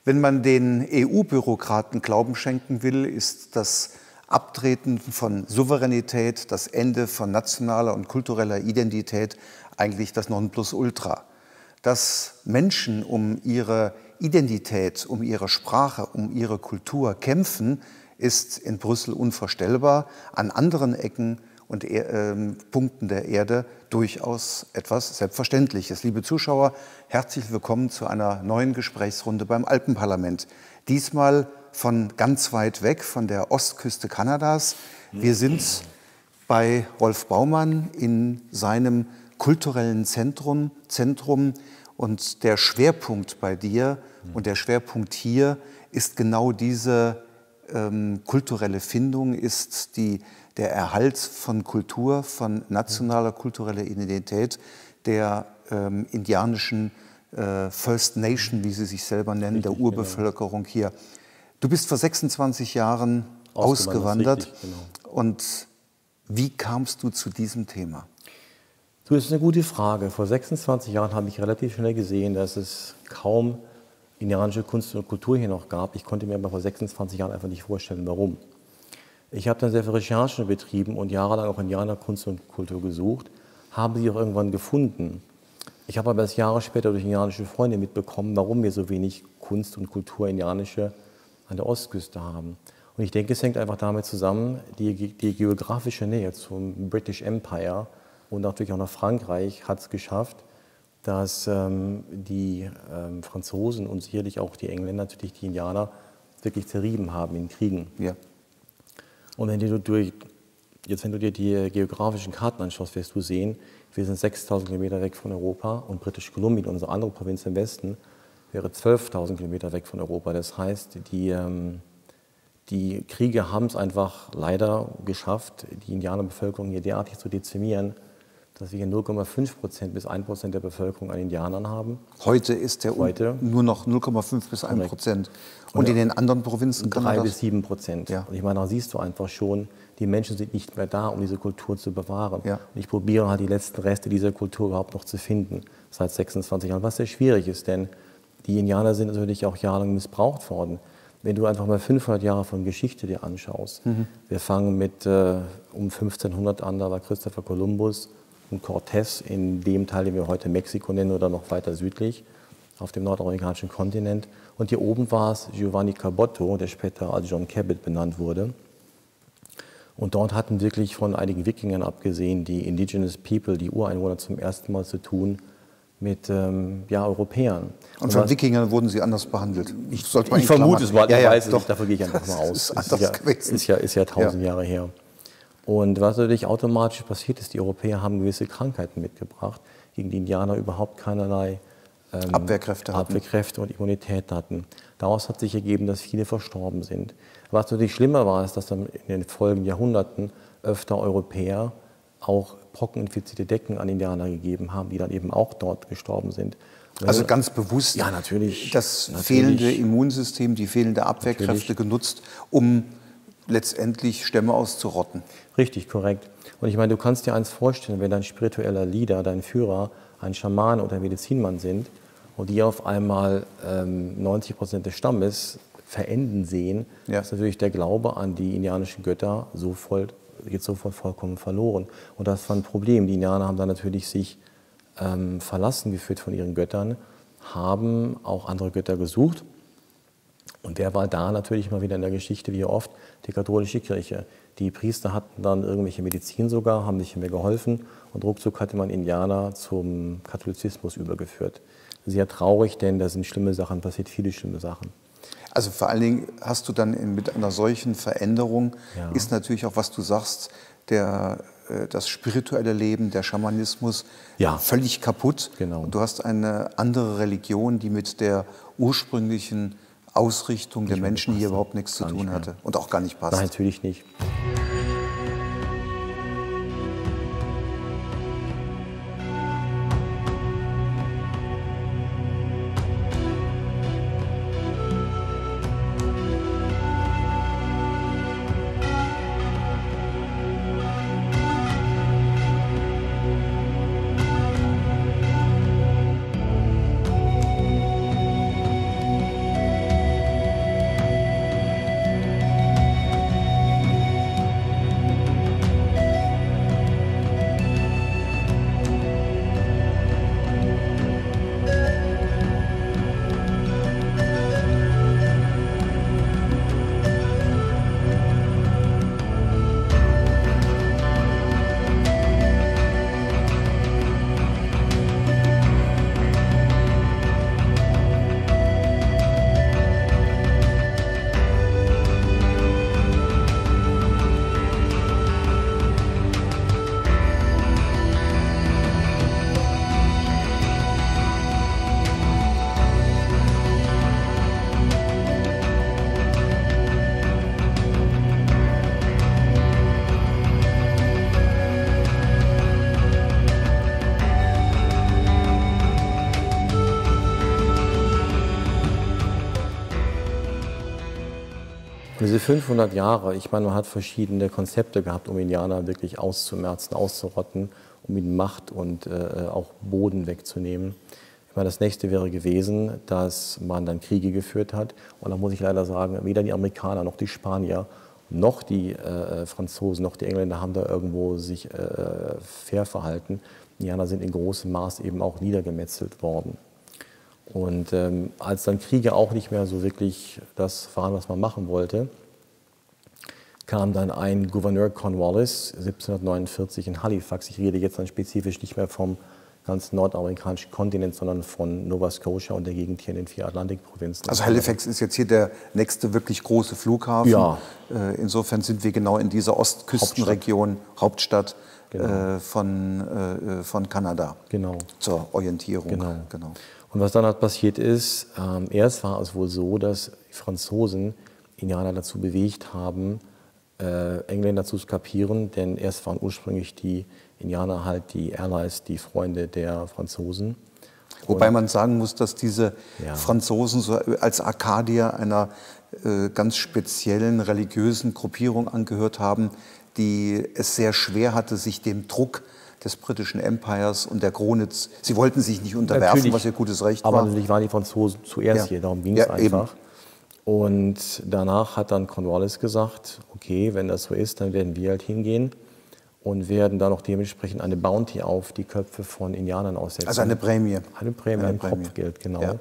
Wenn man den EU-Bürokraten Glauben schenken will, ist das Abtreten von Souveränität, das Ende von nationaler und kultureller Identität eigentlich das Nonplusultra. Dass Menschen um ihre Identität, um ihre Sprache, um ihre Kultur kämpfen, ist in Brüssel unvorstellbar. An anderen Ecken und Punkten der Erde durchaus etwas Selbstverständliches. Liebe Zuschauer, herzlich willkommen zu einer neuen Gesprächsrunde beim Alpenparlament. Diesmal von ganz weit weg, von der Ostküste Kanadas. Wir sind bei Rolf Baumann in seinem kulturellen Zentrum und der Schwerpunkt bei dir und der Schwerpunkt hier ist genau diese kulturelle Findung, ist der Erhalt von Kultur, von nationaler kultureller Identität der indianischen First Nation, wie sie sich selber nennen, richtig, der Urbevölkerung hier. Du bist vor 26 Jahren ausgewandert. Richtig, genau. Und wie kamst du zu diesem Thema? Das ist eine gute Frage. Vor 26 Jahren habe ich relativ schnell gesehen, dass es kaum indianische Kunst und Kultur hier noch gab. Ich konnte mir aber vor 26 Jahren einfach nicht vorstellen, warum. Ich habe dann sehr viel Recherchen betrieben und jahrelang auch Indianerkunst und Kultur gesucht, habe sie auch irgendwann gefunden. Ich habe aber erst Jahre später durch indianische Freunde mitbekommen, warum wir so wenig Kunst und Kultur indianische an der Ostküste haben. Und ich denke, es hängt einfach damit zusammen, die geografische Nähe zum British Empire und natürlich auch nach Frankreich hat es geschafft, dass die Franzosen und sicherlich auch die Engländer, natürlich die Indianer, wirklich zerrieben haben in Kriegen. Ja. Und wenn du dir die geografischen Karten anschaust, wirst du sehen, wir sind 6.000 Kilometer weg von Europa und British Columbia, unsere andere Provinz im Westen, wäre 12.000 Kilometer weg von Europa. Das heißt, die Kriege haben es einfach leider geschafft, die Indianerbevölkerung hier derartig zu dezimieren, dass wir hier 0,5% bis 1% der Bevölkerung an Indianern haben. Heute ist der nur noch 0,5 bis 1%. Und in den anderen Provinzen 3 bis 7%. Ja. Und ich meine, da siehst du einfach schon, die Menschen sind nicht mehr da, um diese Kultur zu bewahren. Ja. Und ich probiere halt die letzten Reste dieser Kultur überhaupt noch zu finden, seit 26 Jahren. Was sehr schwierig ist, denn die Indianer sind natürlich auch jahrelang missbraucht worden. Wenn du einfach mal 500 Jahre von Geschichte dir anschaust, wir fangen mit um 1500 an, da war Christopher Columbus und Cortés in dem Teil, den wir heute Mexiko nennen oder noch weiter südlich, auf dem nordamerikanischen Kontinent. Und hier oben war es Giovanni Caboto, der später als John Cabot benannt wurde. Und dort hatten wirklich von einigen Wikingern abgesehen die Indigenous People, die Ureinwohner, zum ersten Mal zu tun mit Europäern. Und von Wikingern wurden sie anders behandelt? Ich vermute es, weil ich weiß es nicht, dafür gehe ich einfach mal aus. Ist ja 1000 Jahre her. Und was natürlich automatisch passiert ist, die Europäer haben gewisse Krankheiten mitgebracht, gegen die Indianer überhaupt keinerlei Abwehrkräfte und Immunität hatten. Daraus hat sich ergeben, dass viele verstorben sind. Was natürlich schlimmer war, ist, dass dann in den folgenden Jahrhunderten öfter Europäer auch pockeninfizierte Decken an Indianer gegeben haben, die dann eben auch dort gestorben sind. Also ganz bewusst das fehlende Immunsystem, die fehlende Abwehrkräfte genutzt, um letztendlich Stämme auszurotten. Richtig, korrekt. Und ich meine, du kannst dir eins vorstellen, wenn dein spiritueller Leader, dein Führer, ein Schaman oder ein Medizinmann sind und die auf einmal 90% des Stammes verenden sehen, ist natürlich der Glaube an die indianischen Götter jetzt sofort vollkommen verloren. Und das war ein Problem. Die Indianer haben dann natürlich sich verlassen gefühlt von ihren Göttern, haben auch andere Götter gesucht. Und wer war da natürlich mal wieder in der Geschichte, wie oft? Die katholische Kirche. Die Priester hatten dann irgendwelche Medizin sogar, haben nicht mehr geholfen und ruckzuck hatte man Indianer zum Katholizismus übergeführt. Sehr traurig, denn da sind schlimme Sachen passiert, viele schlimme Sachen. Also vor allen Dingen hast du dann mit einer solchen Veränderung, ist natürlich auch, was du sagst, das spirituelle Leben, der Schamanismus völlig kaputt. Genau. Und du hast eine andere Religion, die mit der ursprünglichen Ausrichtung der Menschen hier überhaupt nichts zu tun hatte und auch gar nicht passt. Nein, natürlich nicht. Diese 500 Jahre, ich meine, man hat verschiedene Konzepte gehabt, um Indianer wirklich auszumerzen, auszurotten, um ihnen Macht und auch Boden wegzunehmen. Ich meine, das nächste wäre gewesen, dass man dann Kriege geführt hat. Und da muss ich leider sagen, weder die Amerikaner noch die Spanier noch die Franzosen noch die Engländer haben da irgendwo sich fair verhalten. Die Indianer sind in großem Maß eben auch niedergemetzelt worden. Und als dann Kriege auch nicht mehr so wirklich das waren, was man machen wollte, kam dann ein Gouverneur Cornwallis 1749 in Halifax. Ich rede jetzt dann spezifisch nicht mehr vom ganzen nordamerikanischen Kontinent, sondern von Nova Scotia und der Gegend hier in den 4 Atlantikprovinzen. Also Halifax ist jetzt hier der nächste wirklich große Flughafen. Ja. Insofern sind wir genau in dieser Ostküstenregion, Hauptstadt genau. von Kanada. Genau. Zur Orientierung. Genau. Und was dann halt passiert ist, erst war es wohl so, dass die Franzosen Indianer dazu bewegt haben, Engländer zu kapieren, denn erst waren ursprünglich die Indianer halt die Allies, die Freunde der Franzosen. Wobei man sagen muss, dass diese Franzosen so als Arkadier einer ganz speziellen religiösen Gruppierung angehört haben, die es sehr schwer hatte, sich dem Druck des britischen Empires und der Krone, sie wollten sich nicht unterwerfen, natürlich, was ihr gutes Recht war. Aber natürlich waren die Franzosen zuerst hier, darum ging es einfach. Eben. Und danach hat dann Cornwallis gesagt, okay, wenn das so ist, dann werden wir halt hingehen und werden dann auch dementsprechend eine Bounty auf die Köpfe von Indianern aussetzen. Also eine Prämie. Eine Prämie, ein Kopfgeld, genau. Ja.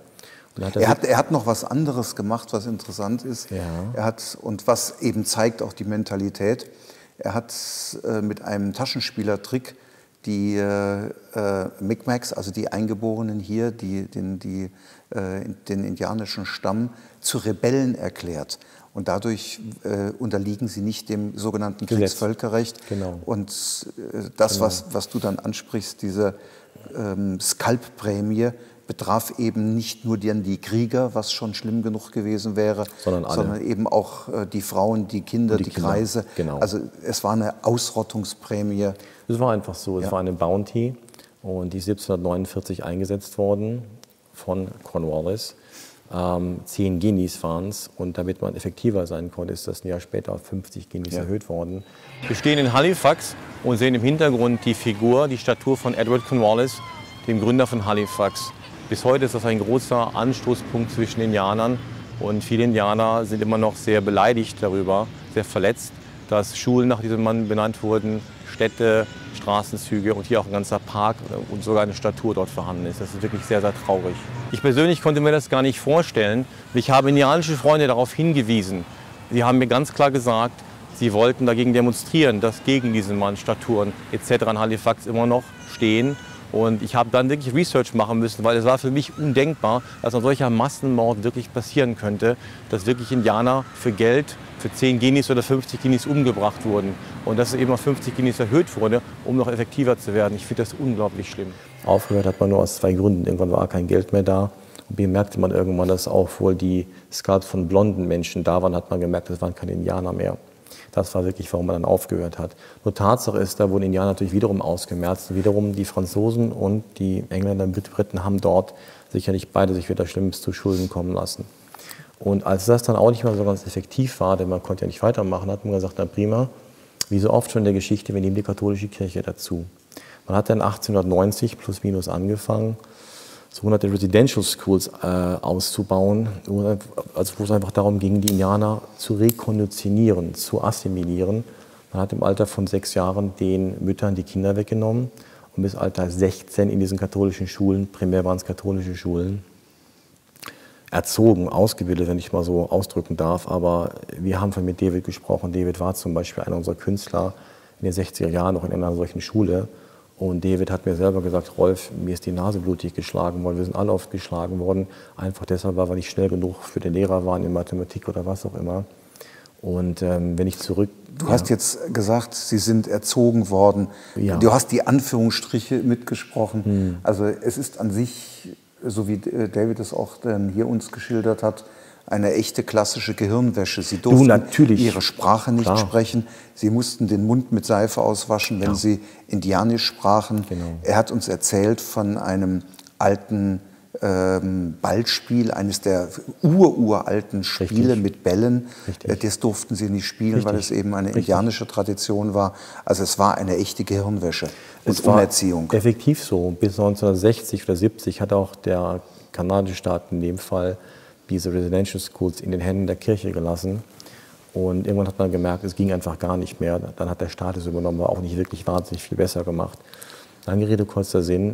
Er hat noch was anderes gemacht, was interessant ist. Ja. Er hat, und was eben zeigt auch die Mentalität, er hat mit einem Taschenspielertrick die Mi'kmaq, also die Eingeborenen hier, den indianischen Stamm, zu Rebellen erklärt. Und dadurch unterliegen sie nicht dem sogenannten Kriegsvölkerrecht. Genau. Und das, was du dann ansprichst, diese Skalpprämie, betraf eben nicht nur die Krieger, was schon schlimm genug gewesen wäre, sondern eben auch die Frauen, die Kinder, die Greise. Genau. Also es war eine Ausrottungsprämie. Es war einfach so, es war eine Bounty und die ist 1749 eingesetzt worden von Cornwallis. 10 Guineas waren es und damit man effektiver sein konnte, ist das ein Jahr später auf 50 Guineas erhöht worden. Wir stehen in Halifax und sehen im Hintergrund die Figur, die Statur von Edward Cornwallis, dem Gründer von Halifax. Bis heute ist das ein großer Anstoßpunkt zwischen Indianern und viele Indianer sind immer noch sehr beleidigt darüber, sehr verletzt, dass Schulen nach diesem Mann benannt wurden, Städte, Straßenzüge und hier auch ein ganzer Park und sogar eine Statue dort vorhanden ist. Das ist wirklich sehr, sehr traurig. Ich persönlich konnte mir das gar nicht vorstellen. Ich habe indianische Freunde darauf hingewiesen. Sie haben mir ganz klar gesagt, sie wollten dagegen demonstrieren, dass gegen diesen Mann Statuen etc. in Halifax immer noch stehen. Und ich habe dann wirklich Research machen müssen, weil es war für mich undenkbar, dass ein solcher Massenmord wirklich passieren könnte, dass wirklich Indianer für Geld, für 10 Guineas oder 50 Guineas umgebracht wurden. Und dass es eben auf 50 Guineas erhöht wurde, um noch effektiver zu werden. Ich finde das unglaublich schlimm. Aufgehört hat man nur aus 2 Gründen. Irgendwann war kein Geld mehr da. Und bemerkte man irgendwann, dass auch wohl die Skulpts von blonden Menschen da waren, hat man gemerkt, das waren keine Indianer mehr. Das war wirklich, warum man dann aufgehört hat. Nur Tatsache ist, da wurden Indianer natürlich wiederum ausgemerzt. Wiederum die Franzosen und die Engländer und Briten haben dort sicherlich beide sich wieder Schlimmes zu Schulden kommen lassen. Und als das dann auch nicht mehr so ganz effektiv war, denn man konnte ja nicht weitermachen, hat man gesagt, na prima, wie so oft schon in der Geschichte, wir nehmen die katholische Kirche dazu. Man hat dann 1890 plus minus angefangen, sogenannte Residential Schools auszubauen, also wo es einfach darum ging, die Indianer zu rekonditionieren, zu assimilieren. Man hat im Alter von 6 Jahren den Müttern die Kinder weggenommen und bis Alter 16 in diesen katholischen Schulen, primär waren es katholische Schulen, erzogen, ausgebildet, wenn ich mal so ausdrücken darf. Aber wir haben von mit David gesprochen. David war zum Beispiel einer unserer Künstler in den 60er Jahren noch in einer solchen Schule. Und David hat mir selber gesagt, Rolf, mir ist die Nase blutig geschlagen worden. Wir sind alle oft geschlagen worden. Einfach deshalb, weil wir nicht schnell genug für den Lehrer waren in Mathematik oder was auch immer. Und wenn ich zurück... Du hast jetzt gesagt, Sie sind erzogen worden. Ja. Du hast die Anführungsstriche mitgesprochen. Also es ist an sich, so wie David es auch dann hier uns geschildert hat, eine echte klassische Gehirnwäsche. Sie durften ihre Sprache nicht sprechen. Sie mussten den Mund mit Seife auswaschen, wenn sie Indianisch sprachen. Genau. Er hat uns erzählt von einem alten Ballspiel, eines der uralten Spiele Richtig. mit Bällen. Richtig. Das durften sie nicht spielen, Richtig. weil es eben eine Richtig. indianische Tradition war. Also es war eine echte Gehirnwäsche und Es war Umerziehung. effektiv so. Bis 1960 oder 70 hat auch der kanadische Staat in dem Fall diese Residential Schools in den Händen der Kirche gelassen. Und irgendwann hat man gemerkt, es ging einfach gar nicht mehr. Dann hat der Staat es übernommen, aber auch nicht wirklich wahnsinnig viel besser gemacht. Lange Rede, kurzer Sinn.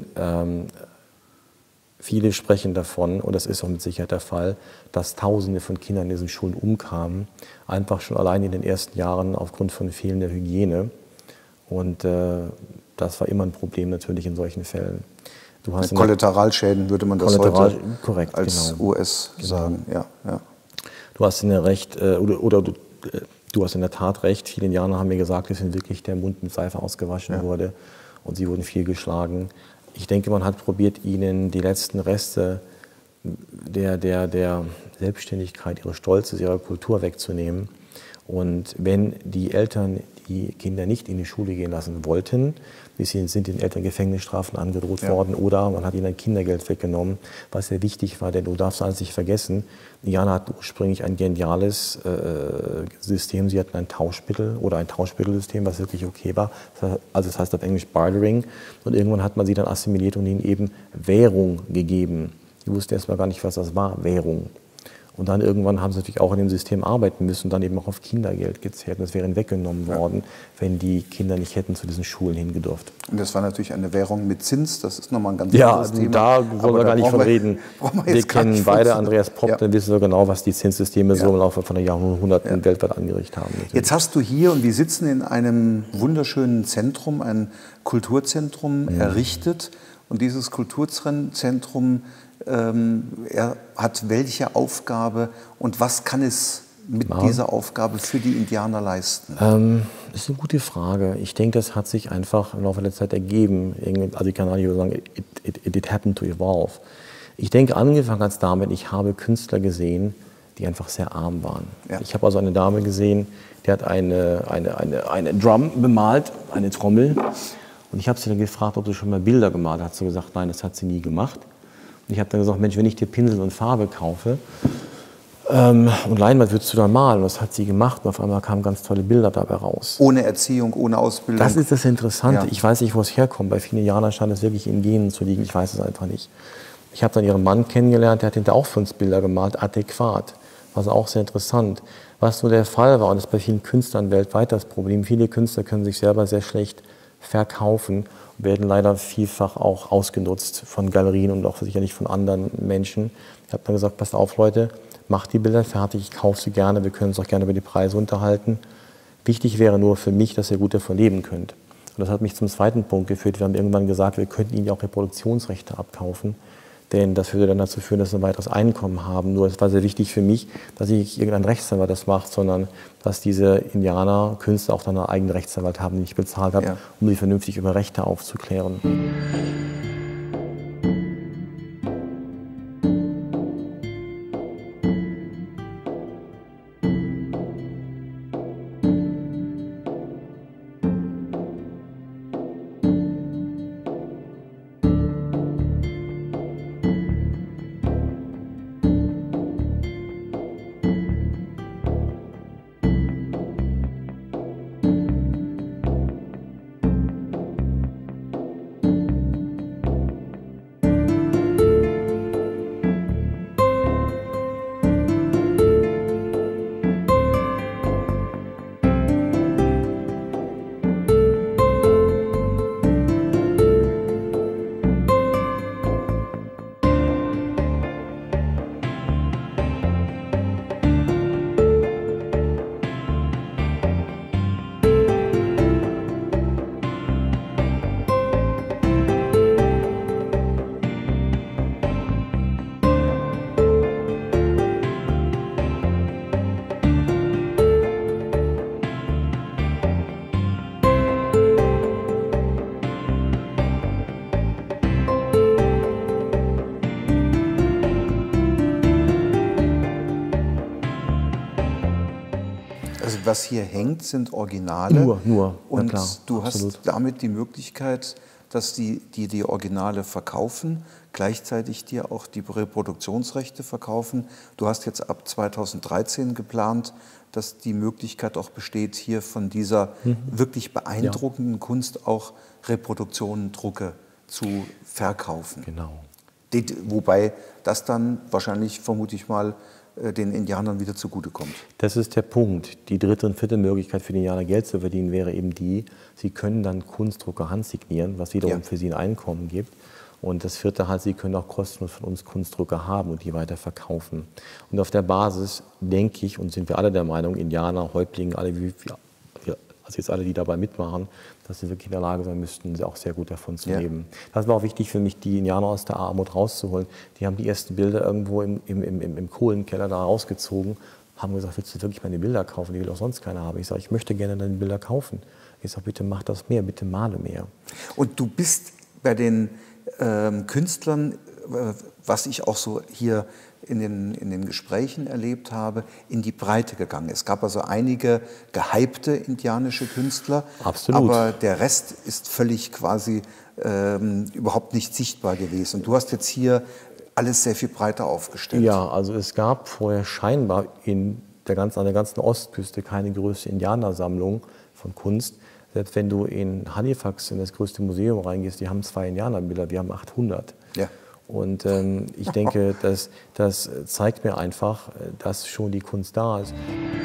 Viele sprechen davon, und das ist auch mit Sicherheit der Fall, dass Tausende von Kindern in diesen Schulen umkamen, einfach schon allein in den ersten Jahren aufgrund von fehlender Hygiene. Und das war immer ein Problem natürlich in solchen Fällen. Du hast Kollateralschäden würde man das heute korrekt, als genau. US sagen. Ja, ja. Du hast in der Recht, du hast in der Tat recht. Viele Indianer haben mir gesagt, dass ihnen wirklich der Mund mit Seife ausgewaschen wurde und sie wurden viel geschlagen. Ich denke, man hat probiert, ihnen die letzten Reste der Selbstständigkeit, ihres Stolzes, ihrer Kultur wegzunehmen. Und wenn die Eltern die Kinder nicht in die Schule gehen lassen wollten, sind den Eltern Gefängnisstrafen angedroht worden oder man hat ihnen ein Kindergeld weggenommen, was sehr wichtig war, denn du darfst eines nicht vergessen, Indianer hatten ursprünglich ein geniales System, sie hatten ein Tauschmittel oder ein Tauschmittelsystem, was wirklich okay war, also das heißt auf Englisch Bartering, und irgendwann hat man sie dann assimiliert und ihnen eben Währung gegeben. Die wussten erst mal gar nicht, was das war, Währung. Und dann irgendwann haben sie natürlich auch in dem System arbeiten müssen und dann eben auch auf Kindergeld gezählt. Und das wäre ihnen weggenommen worden, wenn die Kinder nicht hätten zu diesen Schulen hingedurft. Und das war natürlich eine Währung mit Zins, das ist nochmal ein ganz anderes Thema. Ja, da wollen wir gar nicht von reden. Wir kennen beide Andreas Popp, dann wissen wir genau, was die Zinssysteme so im Laufe von den Jahrhunderten weltweit angerichtet haben. Natürlich. Jetzt hast du hier, und wir sitzen in einem wunderschönen Zentrum, ein Kulturzentrum errichtet. Und dieses Kulturzentrum er hat welche Aufgabe und was kann es mit dieser Aufgabe für die Indianer leisten? Das ist eine gute Frage. Ich denke, das hat sich einfach im Laufe der Zeit ergeben. Also ich kann nicht sagen, it happened to evolve. Ich denke, angefangen hat es damit, ich habe Künstler gesehen, die einfach sehr arm waren. Ja. Ich habe also eine Dame gesehen, die hat eine Drum bemalt, eine Trommel. Und ich habe sie dann gefragt, ob sie schon mal Bilder gemalt hat. Hat sie gesagt, nein, das hat sie nie gemacht. Und ich habe dann gesagt, Mensch, wenn ich dir Pinsel und Farbe kaufe und Leinwand, würdest du dann malen? Und das hat sie gemacht und auf einmal kamen ganz tolle Bilder dabei raus. Ohne Erziehung, ohne Ausbildung? Das ist das Interessante. Ja. Ich weiß nicht, wo es herkommt. Bei vielen Indianern scheint es wirklich in Genen zu liegen. Ich weiß es einfach nicht. Ich habe dann ihren Mann kennengelernt, der hat hinterher auch 5 Bilder gemalt, adäquat. Was auch sehr interessant. Was so der Fall war, und das ist bei vielen Künstlern weltweit das Problem, viele Künstler können sich selber sehr schlecht verkaufen, werden leider vielfach auch ausgenutzt von Galerien und auch sicherlich von anderen Menschen. Ich habe dann gesagt, passt auf Leute, macht die Bilder fertig, ich kaufe sie gerne, wir können uns auch gerne über die Preise unterhalten. Wichtig wäre nur für mich, dass ihr gut davon leben könnt. Und das hat mich zum zweiten Punkt geführt. Wir haben irgendwann gesagt, wir könnten ihnen ja auch Reproduktionsrechte abkaufen. Denn das würde dann dazu führen, dass sie ein weiteres Einkommen haben. Nur es war sehr wichtig für mich, dass nicht irgendein Rechtsanwalt das macht, sondern dass diese Indianer, Künstler auch dann einen eigenen Rechtsanwalt haben, den ich bezahlt habe, um sie vernünftig über Rechte aufzuklären. Also was hier hängt, sind Originale. Nur, und klar, du absolut. hast damit die Möglichkeit, dass die Originale verkaufen, gleichzeitig dir auch die Reproduktionsrechte verkaufen. Du hast jetzt ab 2013 geplant, dass die Möglichkeit auch besteht, hier von dieser wirklich beeindruckenden Kunst auch Reproduktionen, Drucke zu verkaufen. Genau. Wobei das dann wahrscheinlich, vermute ich mal, den Indianern wieder zugutekommt. Das ist der Punkt. Die dritte und vierte Möglichkeit für die Indianer Geld zu verdienen wäre eben die, sie können dann Kunstdrucker handsignieren, was wiederum für sie ein Einkommen gibt. Und das vierte halt, sie können auch kostenlos von uns Kunstdrucker haben und die weiter verkaufen. Und auf der Basis denke ich, und sind wir alle der Meinung, Indianer, Häuptlinge, also jetzt alle, die dabei mitmachen, dass sie wirklich in der Lage sein müssten, sie auch sehr gut davon zu leben. Das war auch wichtig für mich, die Indianer aus der Armut rauszuholen. Die haben die ersten Bilder irgendwo im Kohlenkeller da rausgezogen, haben gesagt, willst du wirklich meine Bilder kaufen? Die will auch sonst keiner haben. Ich sage, ich möchte gerne deine Bilder kaufen. Ich sage, bitte mach das mehr, bitte male mehr. Und du bist bei den Künstlern, was ich auch so hier in den Gesprächen erlebt habe, in die Breite gegangen. Es gab also einige gehypte indianische Künstler, Absolut. Aber der Rest ist völlig quasi überhaupt nicht sichtbar gewesen. Und du hast jetzt hier alles sehr viel breiter aufgestellt. Ja, also es gab vorher scheinbar an der ganzen Ostküste keine größere Indianersammlung von Kunst. Selbst wenn du in Halifax in das größte Museum reingehst, die haben 2 Indianerbilder, wir haben 800. Ja. Und ich denke, das zeigt mir einfach, dass schon die Kunst da ist.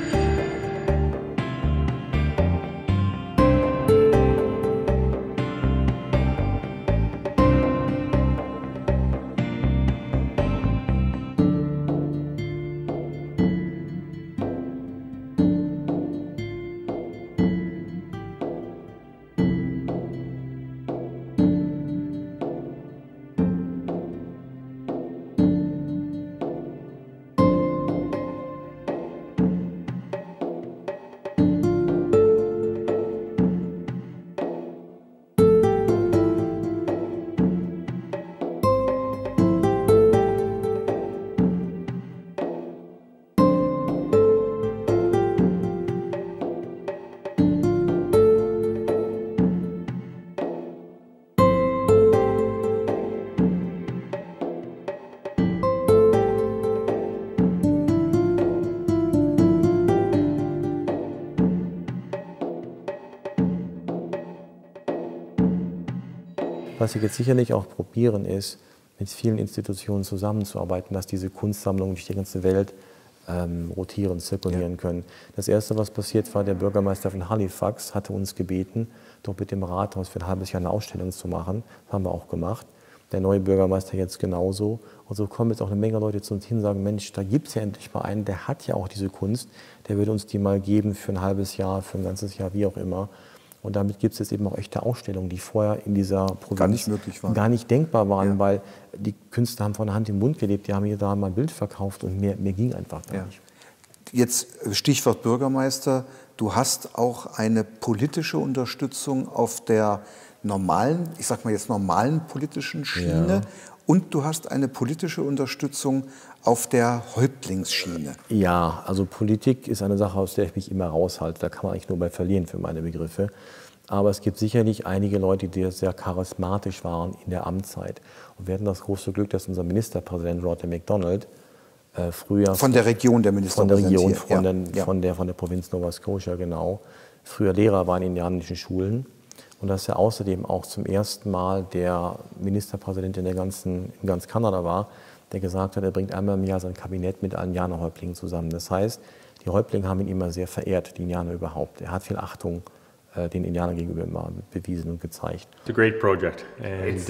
Was wir jetzt sicherlich auch probieren, ist, mit vielen Institutionen zusammenzuarbeiten, dass diese Kunstsammlungen durch die ganze Welt rotieren, zirkulieren können. Das Erste, was passiert war, der Bürgermeister von Halifax hatte uns gebeten, doch mit dem Rathaus für ein halbes Jahr eine Ausstellung zu machen. Das haben wir auch gemacht. Der neue Bürgermeister jetzt genauso. Und so kommen jetzt auch eine Menge Leute zu uns hin und sagen, Mensch, da gibt es ja endlich mal einen, der hat ja auch diese Kunst, der würde uns die mal geben für ein halbes Jahr, für ein ganzes Jahr, wie auch immer. Und damit gibt es jetzt eben auch echte Ausstellungen, die vorher in dieser Provinz gar nicht denkbar waren, weil die Künstler haben von der Hand im Mund gelebt, die haben hier da mal ein Bild verkauft und mehr ging einfach gar nicht. Jetzt Stichwort Bürgermeister, du hast auch eine politische Unterstützung auf der normalen, ich sag mal jetzt normalen politischen Schiene und du hast eine politische Unterstützung auf der Häuptlingsschiene. Ja, also Politik ist eine Sache, aus der ich mich immer raushalte. Da kann man eigentlich nur bei verlieren für meine Begriffe. Aber es gibt sicherlich einige Leute, die sehr charismatisch waren in der Amtszeit. Und wir hatten das große Glück, dass unser Ministerpräsident Rodney MacDonald früher... Von der Region der Ministerpräsident. Von der Provinz Nova Scotia, genau. Früher Lehrer war in indianischen Schulen. Und dass er außerdem auch zum ersten Mal der Ministerpräsident in ganz Kanada war, der gesagt hat, er bringt einmal im Jahr sein Kabinett mit allen Indianerhäuptlingen zusammen. Das heißt, die Häuptlinge haben ihn immer sehr verehrt, die Indianer überhaupt. Er hat viel Achtung den Indianern gegenüber immer bewiesen und gezeigt. It's a great project, and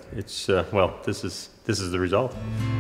well, this is the result.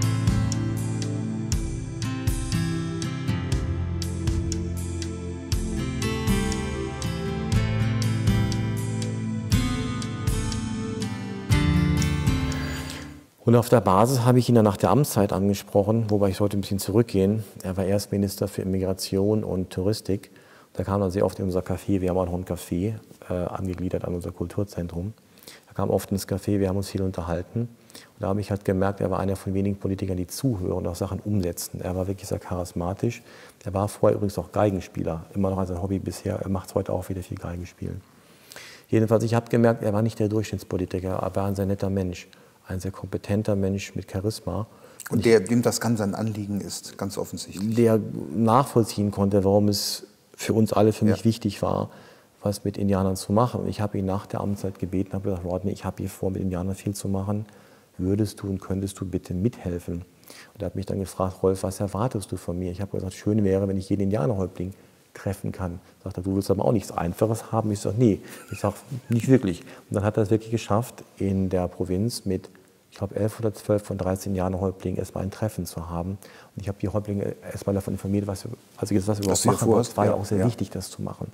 Und auf der Basis habe ich ihn dann nach der Amtszeit angesprochen, wobei ich sollte ein bisschen zurückgehen. Er war erst Minister für Immigration und Touristik. Da kam er sehr oft in unser Café, wir haben auch noch ein Café, angegliedert an unser Kulturzentrum. Er kam oft ins Café, wir haben uns viel unterhalten. Und da habe ich halt gemerkt, er war einer von wenigen Politikern, die zuhören und auch Sachen umsetzen. Er war wirklich sehr charismatisch. Er war vorher übrigens auch Geigenspieler, immer noch als ein Hobby bisher. Er macht es heute auch wieder viel Geigenspielen. Jedenfalls, ich habe gemerkt, er war nicht der Durchschnittspolitiker, er war ein sehr netter Mensch, ein sehr kompetenter Mensch mit Charisma. Und dem das ganz ein Anliegen ist, ganz offensichtlich. Der nachvollziehen konnte, warum es für uns alle, für mich wichtig war, was mit Indianern zu machen. Und ich habe ihn nach der Amtszeit gebeten, habe gesagt, Rodney, ich habe hier vor, mit Indianern viel zu machen. Würdest du und könntest du bitte mithelfen? Und er hat mich dann gefragt, Rolf, was erwartest du von mir? Ich habe gesagt, schön wäre, wenn ich jeden Indianerhäuptling treffen kann. Sagt er, du willst aber auch nichts Einfaches haben. Ich sage, nee, ich sage, nicht wirklich. Und dann hat er es wirklich geschafft, in der Provinz mit, ich glaube, 11 oder 12 von 13 Indianerhäuptlingen erstmal ein Treffen zu haben. Und ich habe die Häuptlinge erstmal davon informiert, was wir überhaupt machen wollen. Es war ja auch sehr wichtig, das zu machen.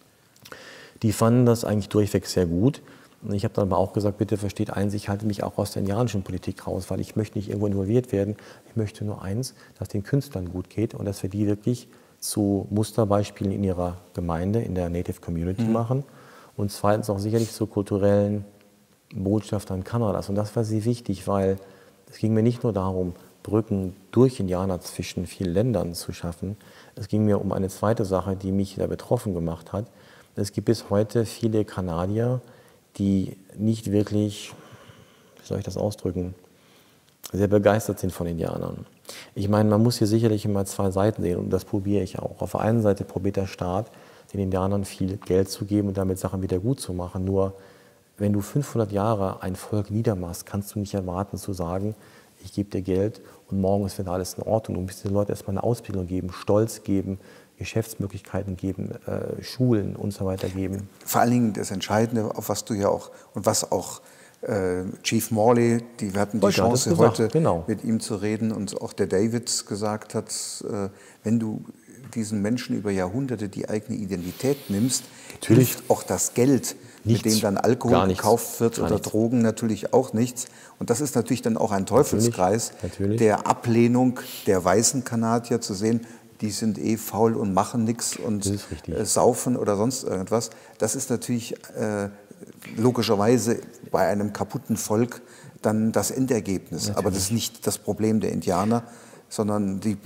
Die fanden das eigentlich durchweg sehr gut. Und ich habe dann aber auch gesagt, bitte versteht eins, ich halte mich auch aus der indianischen Politik raus, weil ich möchte nicht irgendwo involviert werden. Ich möchte nur eins, dass den Künstlern gut geht und dass wir die wirklich zu Musterbeispielen in ihrer Gemeinde, in der Native Community machen. Und zweitens auch sicherlich zu kulturellen Botschaftern Kanadas. Und das war sehr wichtig, weil es ging mir nicht nur darum, Brücken durch Indianer zwischen vielen Ländern zu schaffen. Es ging mir um eine zweite Sache, die mich da betroffen gemacht hat. Es gibt bis heute viele Kanadier, die nicht wirklich, wie soll ich das ausdrücken, sehr begeistert sind von Indianern. Ich meine, man muss hier sicherlich immer zwei Seiten sehen und das probiere ich auch. Auf der einen Seite probiert der Staat, den Indianern viel Geld zu geben und damit Sachen wieder gut zu machen. Nur wenn du 500 Jahre ein Volk niedermachst, kannst du nicht erwarten zu sagen, ich gebe dir Geld und morgen ist wieder alles in Ordnung. Du musst den Leuten erstmal eine Ausbildung geben, Stolz geben, Geschäftsmöglichkeiten geben, Schulen und so weiter geben. Vor allen Dingen das Entscheidende, auf was du ja auch und was auch Chief Morley, wir hatten die Chance heute mit ihm zu reden und auch der David gesagt hat, wenn du diesen Menschen über Jahrhunderte die eigene Identität nimmst, hilft auch das Geld, mit dem dann Alkohol gekauft wird oder Drogen natürlich auch nichts. Und das ist natürlich dann auch ein Teufelskreis der Ablehnung der weißen Kanadier zu sehen, die sind eh faul und machen nichts und saufen oder sonst irgendwas. Das ist natürlich logischerweise bei einem kaputten Volk dann das Endergebnis. Aber das ist nicht das Problem der Indianer, sondern die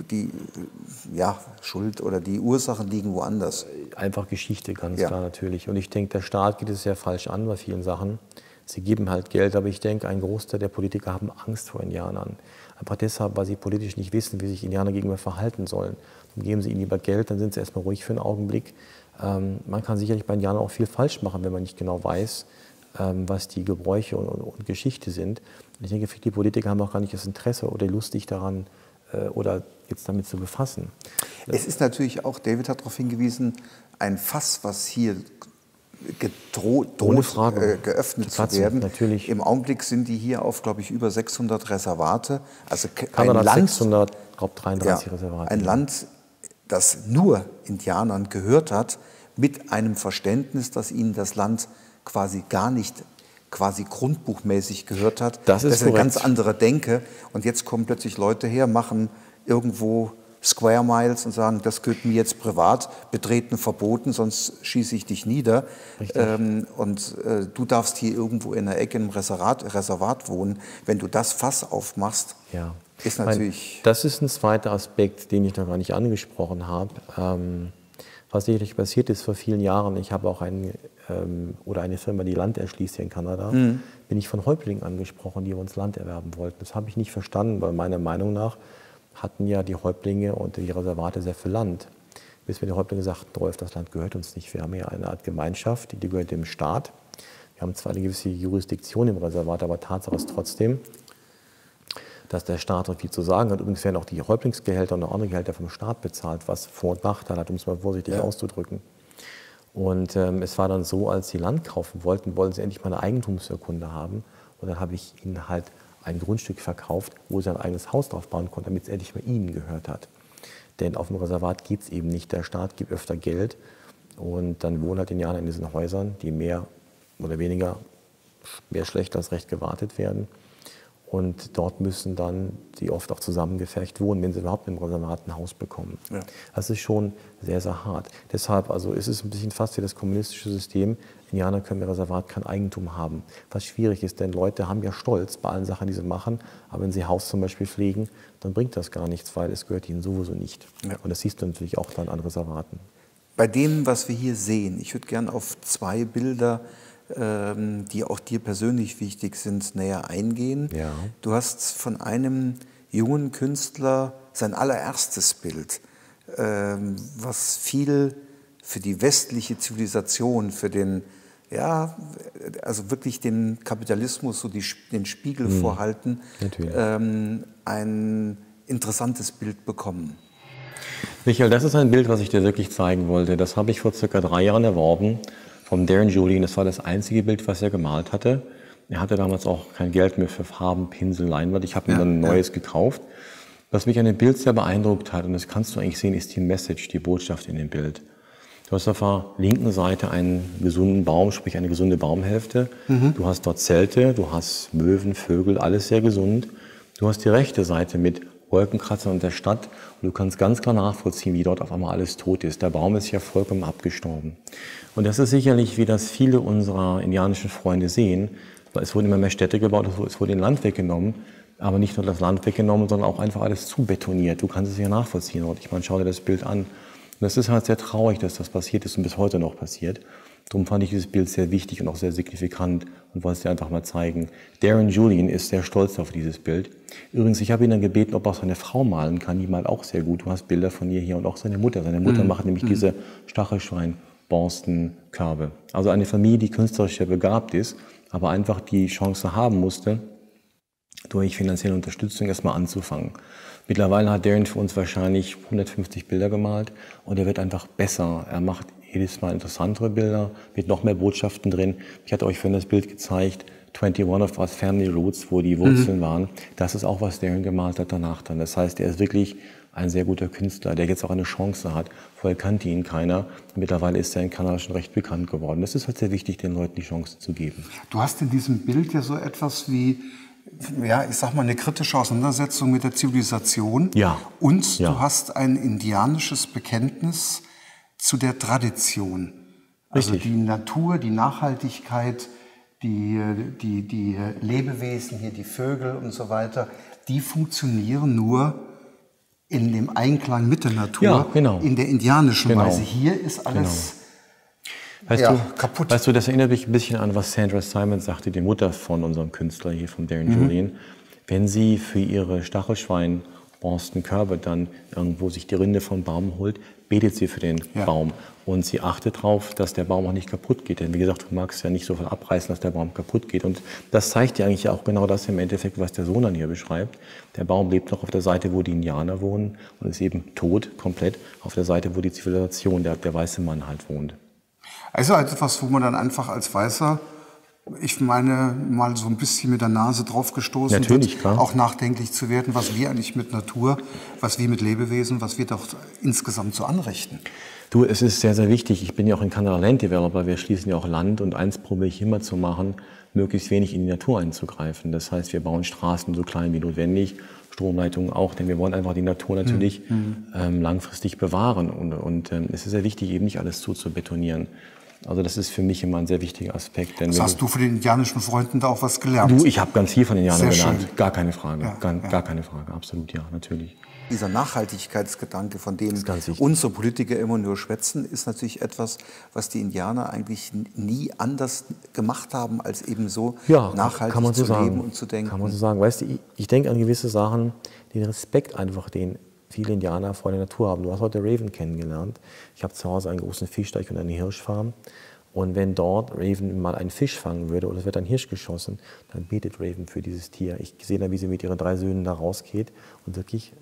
Schuld oder die Ursachen liegen woanders. Einfach Geschichte, ganz klar natürlich. Und ich denke, der Staat geht es sehr falsch an bei vielen Sachen. Sie geben halt Geld, aber ich denke, ein Großteil der Politiker haben Angst vor Indianern. Einfach deshalb, weil sie politisch nicht wissen, wie sich Indianer gegenüber verhalten sollen. Dann geben sie ihnen lieber Geld, dann sind sie erstmal ruhig für einen Augenblick. Man kann sicherlich bei Indianern auch viel falsch machen, wenn man nicht genau weiß, was die Gebräuche und Geschichte sind. Und ich denke, viele Politiker haben auch gar nicht das Interesse oder Lust, sich daran oder jetzt damit zu befassen. Es ist natürlich auch, David hat darauf hingewiesen, ein Fass, was hier droht geöffnet zu werden. Natürlich. Im Augenblick sind die hier auf, glaube ich, über 600 Reservate. Also Kanada ein Land, 600, glaube 33 Reservate. Ein Land, das nur Indianern gehört hat, mit einem Verständnis, dass ihnen das Land quasi gar nicht grundbuchmäßig gehört hat. Das ist eine ganz andere Denke. Und jetzt kommen plötzlich Leute her, machen irgendwo Square Miles und sagen, das gehört mir jetzt privat, betreten verboten, sonst schieße ich dich nieder. Du darfst hier irgendwo in der Ecke im Reservat wohnen. Wenn du das Fass aufmachst, ist natürlich... Das ist ein zweiter Aspekt, den ich noch gar nicht angesprochen habe. Was sicherlich passiert ist vor vielen Jahren, ich habe auch eine Firma, die Land erschließt hier in Kanada, bin ich von Häuptlingen angesprochen, die uns Land erwerben wollten. Das habe ich nicht verstanden, weil meiner Meinung nach hatten ja die Häuptlinge und die Reservate sehr viel Land. Bis mir die Häuptlinge sagten, Rolf, das Land gehört uns nicht. Wir haben hier eine Art Gemeinschaft, die gehört dem Staat. Wir haben zwar eine gewisse Jurisdiktion im Reservat, aber Tatsache ist trotzdem, dass der Staat so viel zu sagen hat. Übrigens werden auch die Häuptlingsgehälter und auch andere Gehälter vom Staat bezahlt, was Vor- und Nachteile hat, um es mal vorsichtig auszudrücken. Und es war dann so, als sie Land kaufen wollten, wollten sie endlich mal eine Eigentumsurkunde haben. Und dann habe ich ihnen halt ein Grundstück verkauft, wo sie ein eigenes Haus drauf bauen konnten, damit es endlich mal ihnen gehört hat. Denn auf dem Reservat gibt es eben nicht. Der Staat gibt öfter Geld. Und dann wohnen halt die Indianer in diesen Häusern, die mehr oder weniger, mehr schlecht als recht gewartet werden. Und dort müssen dann die oft auch zusammengefercht wohnen, wenn sie überhaupt im Reservat ein Haus bekommen. Ja. Das ist schon sehr, sehr hart. Deshalb also ist es ein bisschen fast wie das kommunistische System. Indianer können im Reservat kein Eigentum haben. Was schwierig ist, denn Leute haben ja Stolz bei allen Sachen, die sie machen. Aber wenn sie Haus zum Beispiel pflegen, dann bringt das gar nichts, weil es gehört ihnen sowieso nicht. Ja. Und das siehst du natürlich auch dann an Reservaten. Bei dem, was wir hier sehen, ich würde gerne auf zwei Bilder die auch dir persönlich wichtig sind, näher eingehen. Ja. Du hast von einem jungen Künstler sein allererstes Bild, was viel für die westliche Zivilisation, für den, ja, also wirklich dem Kapitalismus so den Spiegel vorhalten, ein interessantes Bild bekommen. Michael, das ist ein Bild, was ich dir wirklich zeigen wollte. Das habe ich vor circa 3 Jahren erworben von Darren Julian. Das war das einzige Bild, was er gemalt hatte. Er hatte damals auch kein Geld mehr für Farben, Pinsel, Leinwand. Ich habe ihm dann ein neues gekauft. Was mich an dem Bild sehr beeindruckt hat, und das kannst du eigentlich sehen, ist die Message, die Botschaft in dem Bild. Du hast auf der linken Seite einen gesunden Baum, sprich eine gesunde Baumhälfte. Du hast dort Zelte, du hast Möwen, Vögel, alles sehr gesund. Du hast die rechte Seite mit Wolkenkratzern und der Stadt und du kannst ganz klar nachvollziehen, wie dort auf einmal alles tot ist. Der Baum ist ja vollkommen abgestorben. Und das ist sicherlich, wie das viele unserer indianischen Freunde sehen, weil es wurden immer mehr Städte gebaut, es wurde Land weggenommen, aber nicht nur das Land weggenommen, sondern auch einfach alles zubetoniert. Du kannst es ja nachvollziehen. Ich meine, schau dir das Bild an. Und das ist halt sehr traurig, dass das passiert ist und bis heute noch passiert. Darum fand ich dieses Bild sehr wichtig und auch sehr signifikant und wollte es dir einfach mal zeigen. Darren Julian ist sehr stolz auf dieses Bild. Übrigens, ich habe ihn dann gebeten, ob er auch seine Frau malen kann. Die malt auch sehr gut. Du hast Bilder von ihr hier und auch seine Mutter. Seine Mutter macht nämlich diese Stachelschwein-Borstenkörbe. Also eine Familie, die künstlerisch sehr begabt ist, aber einfach die Chance haben musste, durch finanzielle Unterstützung erstmal anzufangen. Mittlerweile hat Darren für uns wahrscheinlich 150 Bilder gemalt und er wird einfach besser. Er macht jedes Mal interessantere Bilder mit noch mehr Botschaften drin. Ich hatte euch vorhin das Bild gezeigt, 21 of Us Family Roots, wo die Wurzeln waren. Das ist auch, was Darren gemalt hat danach dann. Das heißt, er ist wirklich ein sehr guter Künstler, der jetzt auch eine Chance hat. Vorher kannte ihn keiner. Mittlerweile ist er in Kanada schon recht bekannt geworden. Das ist halt sehr wichtig, den Leuten die Chance zu geben. Du hast in diesem Bild ja so etwas wie, ja, ich sag mal, eine kritische Auseinandersetzung mit der Zivilisation. Ja. Und du hast ein indianisches Bekenntnis zu der Tradition. Also Richtig. die Natur, die Nachhaltigkeit, die Lebewesen, hier die Vögel und so weiter, die funktionieren nur in dem Einklang mit der Natur, Ja, genau. in der indianischen Genau. Weise. Hier ist alles Weißt kaputt. Weißt du, das erinnert mich ein bisschen an, was Sandra Simons sagte, die Mutter von unserem Künstler hier, von Darren Julian. Wenn sie für ihre Stachelschwein-Borstenkörbe dann irgendwo sich die Rinde vom Baum holt, betet sie für den Baum. Und sie achtet darauf, dass der Baum auch nicht kaputt geht. Denn wie gesagt, du magst ja nicht so viel abreißen, dass der Baum kaputt geht. Und das zeigt ja eigentlich auch genau das im Endeffekt, was der Sohn dann hier beschreibt. Der Baum lebt noch auf der Seite, wo die Indianer wohnen und ist eben tot, komplett, auf der Seite, wo die Zivilisation, der weiße Mann halt wohnt. Also etwas, wo man dann einfach als Weißer, ich meine, mal so ein bisschen mit der Nase drauf gestoßen Natürlich, wird, klar. auch nachdenklich zu werden, was wir eigentlich mit Natur, was wir mit Lebewesen, was wir doch insgesamt so anrichten. Du, es ist sehr, sehr wichtig. Ich bin ja auch in Kanada Land Developer. Wir schließen ja auch Land und eins probiere ich immer zu machen, möglichst wenig in die Natur einzugreifen. Das heißt, wir bauen Straßen so klein wie notwendig, Stromleitungen auch, denn wir wollen einfach die Natur natürlich langfristig bewahren. Und es ist sehr wichtig, eben nicht alles zu betonieren. Also das ist für mich immer ein sehr wichtiger Aspekt. Denn hast du von den indianischen Freunden da auch was gelernt? Du, ich habe ganz viel von den Indianern Sehr gelernt. schön. Gar keine Frage. Ja, Gar keine Frage. Absolut, ja, natürlich. Dieser Nachhaltigkeitsgedanke, von dem ganz wichtig. unsere Politiker immer nur schwätzen, ist natürlich etwas, was die Indianer eigentlich nie anders gemacht haben, als eben so nachhaltig kann man so zu sagen. leben und zu denken. Kann man so sagen. Weißt du, ich denke an gewisse Sachen, den Respekt einfach, den viele Indianer vor der Natur haben. Du hast heute Raven kennengelernt. Ich habe zu Hause einen großen Fischteich und eine Hirschfarm. Und wenn dort Raven mal einen Fisch fangen würde oder es wird ein Hirsch geschossen, dann betet Raven für dieses Tier. Ich sehe dann, wie sie mit ihren 3 Söhnen da rausgeht und wirklich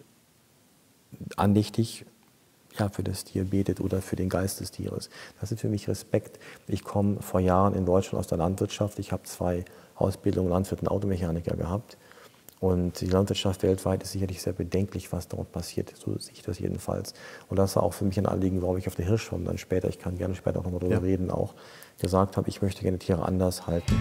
andächtig für das Tier betet oder für den Geist des Tieres. Das ist für mich Respekt. Ich komme vor Jahren in Deutschland aus der Landwirtschaft. Ich habe 2 Ausbildungen Landwirt und Automechaniker gehabt. Und die Landwirtschaft weltweit ist sicherlich sehr bedenklich, was dort passiert. So sehe ich das jedenfalls. Und das war auch für mich ein Anliegen, warum ich auf der Hirschfarm dann später, ich kann gerne später auch noch mal darüber reden, auch gesagt habe, ich möchte gerne Tiere anders halten.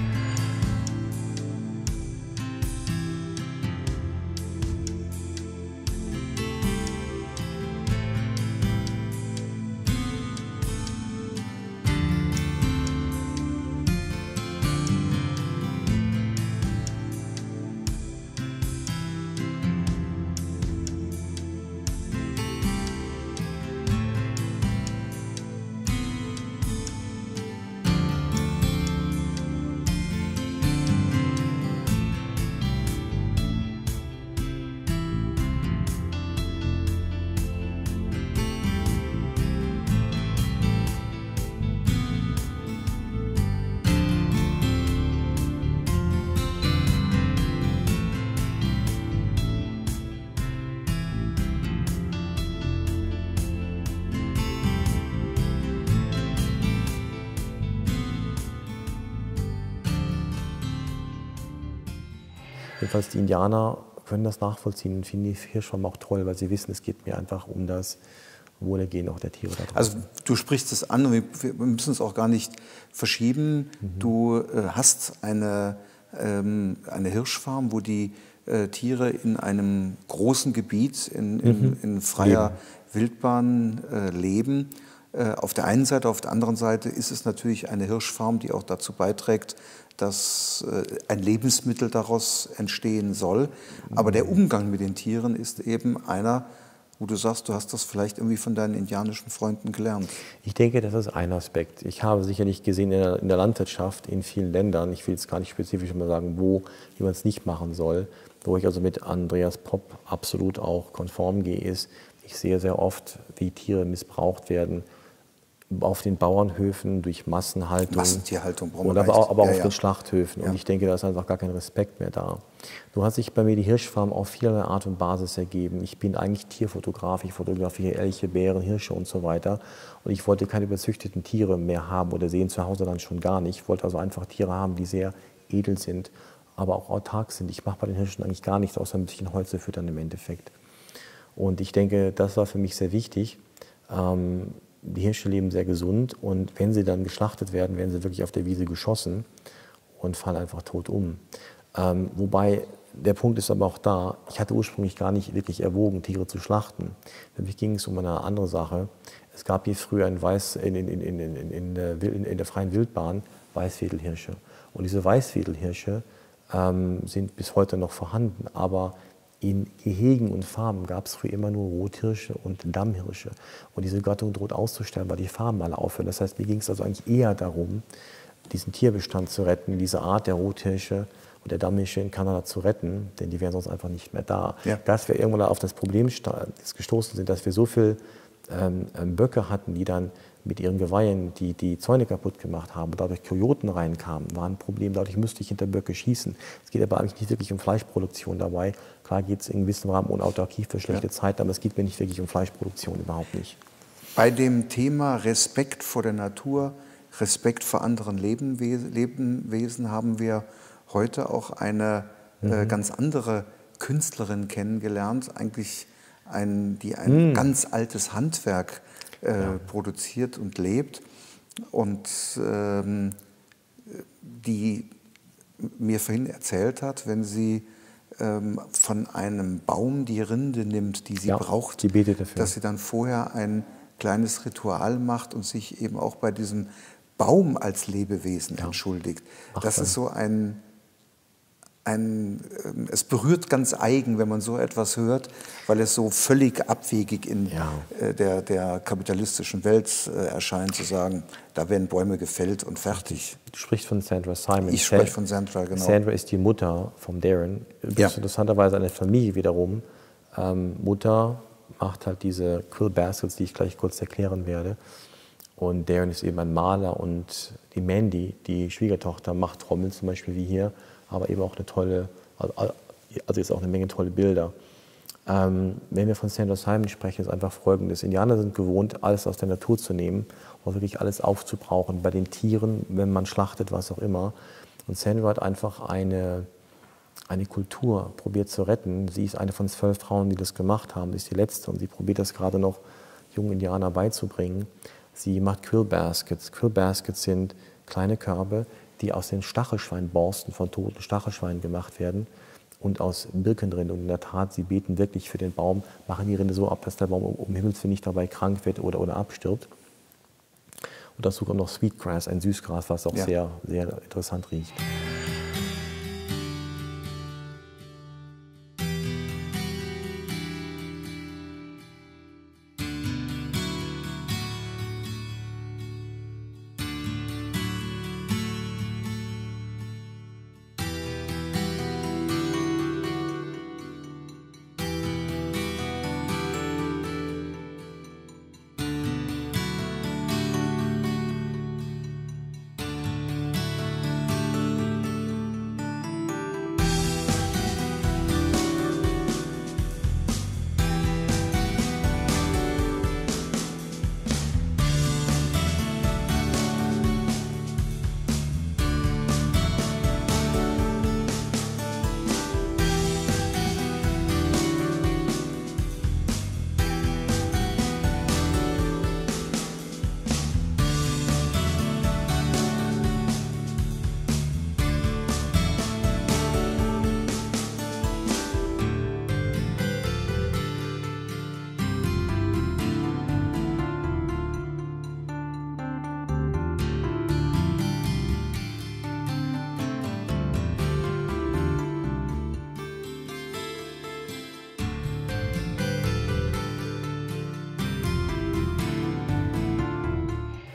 Jedenfalls die Indianer können das nachvollziehen und finden die Hirschfarm auch toll, weil sie wissen, es geht mir einfach um das Wohlergehen auch der Tiere da draußen. Also du sprichst es an und wir müssen es auch gar nicht verschieben. Du hast eine Hirschfarm, wo die Tiere in einem großen Gebiet in freier Wildbahn leben. Auf der einen Seite, auf der anderen Seite ist es natürlich eine Hirschfarm, die auch dazu beiträgt, dass ein Lebensmittel daraus entstehen soll. Aber der Umgang mit den Tieren ist eben einer, wo du sagst, du hast das vielleicht irgendwie von deinen indianischen Freunden gelernt. Ich denke, das ist ein Aspekt. Ich habe sicherlich gesehen in der Landwirtschaft in vielen Ländern, ich will jetzt gar nicht spezifisch mal sagen, wie man es nicht machen soll, wo ich also mit Andreas Popp absolut auch konform gehe, ist, ich sehe sehr oft, wie Tiere missbraucht werden, auf den Bauernhöfen durch Massenhaltung. Massentierhaltung brauchen wir oder aber ja, auf ja. den Schlachthöfen. Ja. Und ich denke, da ist einfach gar kein Respekt mehr da. Du hast sich bei mir die Hirschfarm auf vielerlei Art und Basis ergeben. Ich bin eigentlich Tierfotograf, ich fotografiere Elche, Bären, Hirsche und so weiter. Und ich wollte keine überzüchteten Tiere mehr haben oder sehen, zu Hause dann schon gar nicht. Ich wollte also einfach Tiere haben, die sehr edel sind, aber auch autark sind. Ich mache bei den Hirschen eigentlich gar nichts, außer ein bisschen Heu zu füttern im Endeffekt. Und ich denke, das war für mich sehr wichtig. Die Hirsche leben sehr gesund und wenn sie dann geschlachtet werden, werden sie wirklich auf der Wiese geschossen und fallen einfach tot um. Wobei der Punkt ist aber auch da, ich hatte ursprünglich gar nicht wirklich erwogen, Tiere zu schlachten. Für mich ging es um eine andere Sache. Es gab hier früher in der freien Wildbahn Weißwedelhirsche. Und diese Weißwedelhirsche sind bis heute noch vorhanden, aber in Gehegen und Farmen gab es früher immer nur Rothirsche und Dammhirsche. Und diese Gattung droht auszusterben, weil die Farmen alle aufhören. Das heißt, mir ging es also eigentlich eher darum, diesen Tierbestand zu retten, diese Art der Rothirsche und der Dammhirsche in Kanada zu retten, denn die wären sonst einfach nicht mehr da. Ja. Dass wir irgendwann auf das Problem gestoßen sind, dass wir so viel Böcke hatten, die dann mit ihren Geweihen die Zäune kaputt gemacht haben und dadurch Kojoten reinkamen, war ein Problem. Dadurch müsste ich hinter Böcke schießen. Es geht aber eigentlich nicht wirklich um Fleischproduktion dabei. Klar geht es in gewissem Rahmen um Autarkie für schlechte Zeiten, aber es geht mir nicht wirklich um Fleischproduktion, überhaupt nicht. Bei dem Thema Respekt vor der Natur, Respekt vor anderen Lebewesen haben wir heute auch eine ganz andere Künstlerin kennengelernt, eigentlich die ein ganz altes Handwerk produziert und lebt und die mir vorhin erzählt hat, wenn sie von einem Baum die Rinde nimmt, die sie braucht, sie betet dafür, dass sie dann vorher ein kleines Ritual macht und sich eben auch bei diesem Baum als Lebewesen entschuldigt. Das ist so es berührt ganz eigen, wenn man so etwas hört, weil es so völlig abwegig in der kapitalistischen Welt erscheint, zu sagen, da werden Bäume gefällt und fertig. Du sprichst von Sandra Simon. Ich spreche von Sandra, genau. Sandra ist die Mutter von Darren. Das ist interessanterweise eine Familie wiederum. Mutter macht halt diese Quill Baskets, die ich gleich kurz erklären werde. Und Darren ist eben ein Maler und die Mandy, die Schwiegertochter, macht Trommeln zum Beispiel wie hier, aber eben auch eine tolle, also jetzt auch eine Menge tolle Bilder. Wenn wir von Sandra Simon sprechen, ist einfach Folgendes. Indianer sind gewohnt, alles aus der Natur zu nehmen und wirklich alles aufzubrauchen. Bei den Tieren, wenn man schlachtet, was auch immer. Und Sandra hat einfach eine Kultur probiert zu retten. Sie ist eine von 12 Frauen, die das gemacht haben. Sie ist die letzte und sie probiert das gerade noch jungen Indianern beizubringen. Sie macht Quill Baskets. Quill Baskets sind kleine Körbe, die aus den Stachelschweinborsten von toten Stachelschweinen gemacht werden und aus Birkenrinde. Und in der Tat, sie beten wirklich für den Baum, machen die Rinde so ab, dass der Baum um Himmels Willen nicht dabei krank wird oder abstirbt. Und dazu kommt noch Sweetgrass, ein Süßgras, was auch sehr, sehr interessant riecht.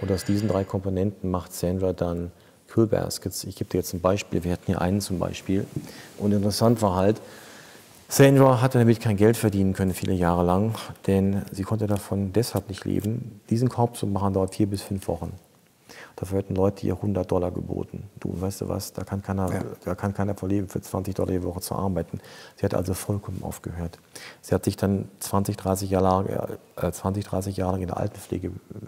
Und aus diesen 3 Komponenten macht Sandra dann Quill Baskets. Ich gebe dir jetzt ein Beispiel. Wir hatten hier einen zum Beispiel. Und interessant war halt, Sandra hatte damit kein Geld verdienen können, viele Jahre lang, denn sie konnte davon deshalb nicht leben. Diesen Korb zu machen dauert 4 bis 5 Wochen. Dafür hätten Leute ihr $100 geboten. Du, weißt du was, da kann keiner von leben, für $20 die Woche zu arbeiten. Sie hat also vollkommen aufgehört. Sie hat sich dann 20, 30 Jahre lang in der Altenpflege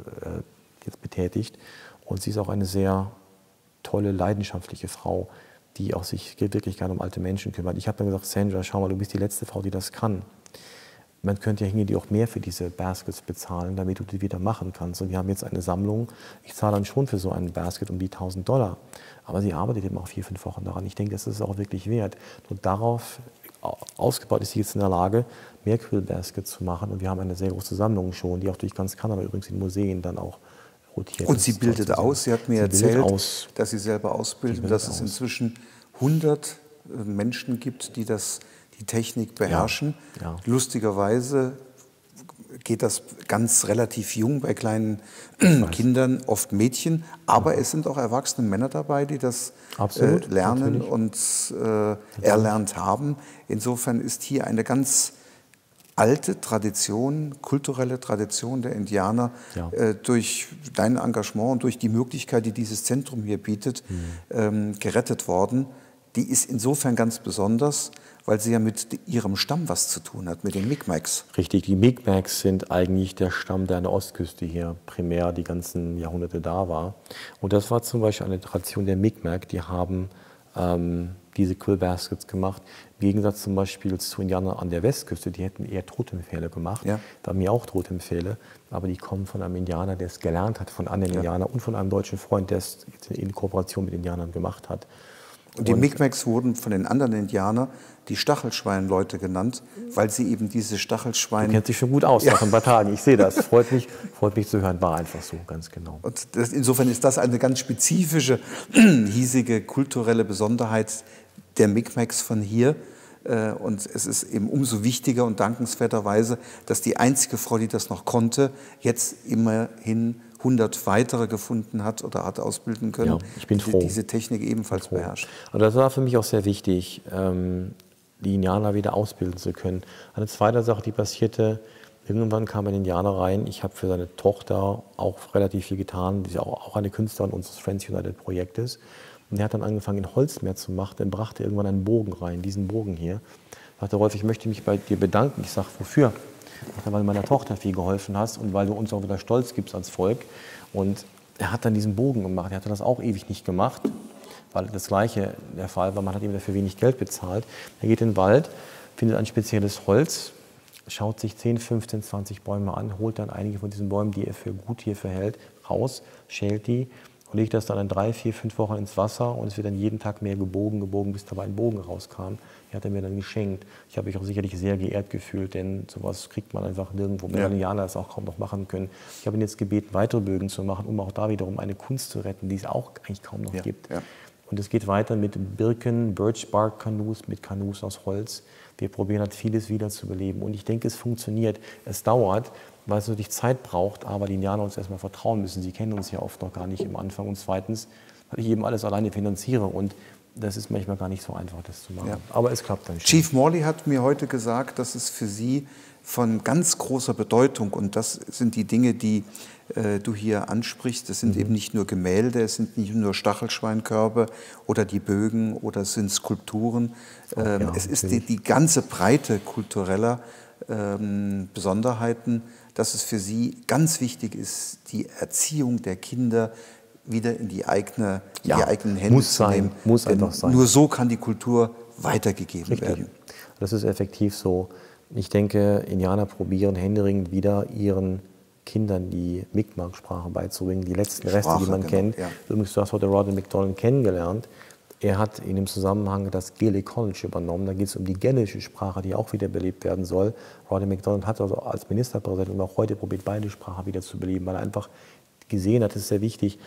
jetzt betätigt. Und sie ist auch eine sehr tolle, leidenschaftliche Frau, die auch sich wirklich gerne um alte Menschen kümmert. Ich habe dann gesagt, Sandra, schau mal, du bist die letzte Frau, die das kann. Man könnte ja hingehen, die auch mehr für diese Baskets bezahlen, damit du die wieder machen kannst. Und wir haben jetzt eine Sammlung. Ich zahle dann schon für so einen Basket um die $1000. Aber sie arbeitet eben auch 4, 5 Wochen daran. Ich denke, das ist auch wirklich wert. Und darauf ausgebaut ist sie jetzt in der Lage, mehr Quill Baskets zu machen. Und wir haben eine sehr große Sammlung schon, die auch durch ganz Kanada, übrigens in Museen, dann auch rotiert. Und sie bildet aus. Sie hat mir erzählt, dass sie selber ausbildet und dass es inzwischen 100 Menschen gibt, die die Technik beherrschen. Ja, ja. Lustigerweise geht das ganz relativ jung bei kleinen Kindern, oft Mädchen, aber es sind auch erwachsene Männer dabei, die das lernen natürlich. Und erlernt haben. Insofern ist hier eine ganz alte Tradition, kulturelle Tradition der Indianer durch dein Engagement und durch die Möglichkeit, die dieses Zentrum hier bietet, gerettet worden. Die ist insofern ganz besonders, weil sie ja mit ihrem Stamm was zu tun hat, mit den Mi'kmaq. Richtig, die Mi'kmaq sind eigentlich der Stamm, der an der Ostküste hier primär die ganzen Jahrhunderte da war. Und das war zum Beispiel eine Tradition der Mi'kmaq, die haben diese Quill Baskets gemacht. Im Gegensatz zum Beispiel zu Indianern an der Westküste, die hätten eher Totempfähle gemacht. Ja. Da haben wir auch Totempfähle, aber die kommen von einem Indianer, der es gelernt hat, von anderen Indianern und von einem deutschen Freund, der es in Kooperation mit Indianern gemacht hat. Und die Mi'kmaq wurden von den anderen Indianern die Stachelschweinleute genannt, weil sie eben diese Stachelschweine... Du kennst dich schon gut aus nach ein paar Tagen, ich sehe das. Freut mich zu hören, war einfach so, ganz genau. Und insofern ist das eine ganz spezifische, hiesige kulturelle Besonderheit der Mi'kmaq von hier. Und es ist eben umso wichtiger und dankenswerterweise, dass die einzige Frau, die das noch konnte, jetzt immerhin 100 weitere gefunden hat oder hat ausbilden können, ja, ich bin froh. Die diese Technik ebenfalls beherrscht. Und das war für mich auch sehr wichtig, die Indianer wieder ausbilden zu können. Eine zweite Sache, die passierte, irgendwann kam ein Indianer rein. Ich habe für seine Tochter auch relativ viel getan. Die ist auch eine Künstlerin unseres Friends United Projektes. Und er hat dann angefangen, in Holz mehr zu machen. Dann brachte er irgendwann einen Bogen rein, diesen Bogen hier. Er sagte, Rolf, ich möchte mich bei dir bedanken. Ich sage, wofür? Weil du meiner Tochter viel geholfen hast und weil du uns auch wieder Stolz gibst als Volk. Und er hat dann diesen Bogen gemacht. Er hatte das auch ewig nicht gemacht, weil das Gleiche der Fall war. Man hat ihm dafür wenig Geld bezahlt. Er geht in den Wald, findet ein spezielles Holz, schaut sich 10, 15, 20 Bäume an, holt dann einige von diesen Bäumen, die er für gut hierfür hält, raus, schält die und legt das dann in 3, 4, 5 Wochen ins Wasser und es wird dann jeden Tag mehr gebogen, bis dabei ein Bogen rauskam. Die hat er mir dann geschenkt. Ich habe mich auch sicherlich sehr geehrt gefühlt, denn sowas kriegt man einfach nirgendwo. Ja. Indianer das auch kaum noch machen können. Ich habe ihn jetzt gebeten, weitere Bögen zu machen, um auch da wiederum eine Kunst zu retten, die es auch eigentlich kaum noch gibt. Ja. Und es geht weiter mit Birken, Birch Bark Kanus, mit Kanus aus Holz. Wir probieren halt vieles wieder zu beleben. Und ich denke, es funktioniert. Es dauert, weil es natürlich Zeit braucht, aber die Indianer uns erstmal vertrauen müssen. Sie kennen uns ja oft noch gar nicht im Anfang. Und zweitens, weil ich eben alles alleine finanziere. Und das ist manchmal gar nicht so einfach, das zu machen. Ja. Aber es klappt dann schon. Chief Morley hat mir heute gesagt, dass es für Sie von ganz großer Bedeutung, und das sind die Dinge, die du hier ansprichst, das sind eben nicht nur Gemälde, es sind nicht nur Stachelschweinkörbe oder die Bögen oder es sind Skulpturen. Es ist die ganze Breite kultureller Besonderheiten, dass es für Sie ganz wichtig ist, die Erziehung der Kinder wieder in die eigenen Hände zu nehmen. Muss einfach sein. Nur so kann die Kultur weitergegeben werden. Das ist effektiv so. Ich denke, Indianer probieren händeringend wieder ihren Kindern die Mi'kmaq-Sprache beizubringen, die letzten Reste, die man kennt. Ja. Übrigens, du hast heute Rodney McDonald kennengelernt. Er hat in dem Zusammenhang das Gaelic College übernommen. Da geht es um die gälische Sprache, die auch wieder belebt werden soll. Rodney McDonald hat also als Ministerpräsident und auch heute probiert, beide Sprachen wieder zu beleben, weil er einfach gesehen hat, das ist sehr wichtig.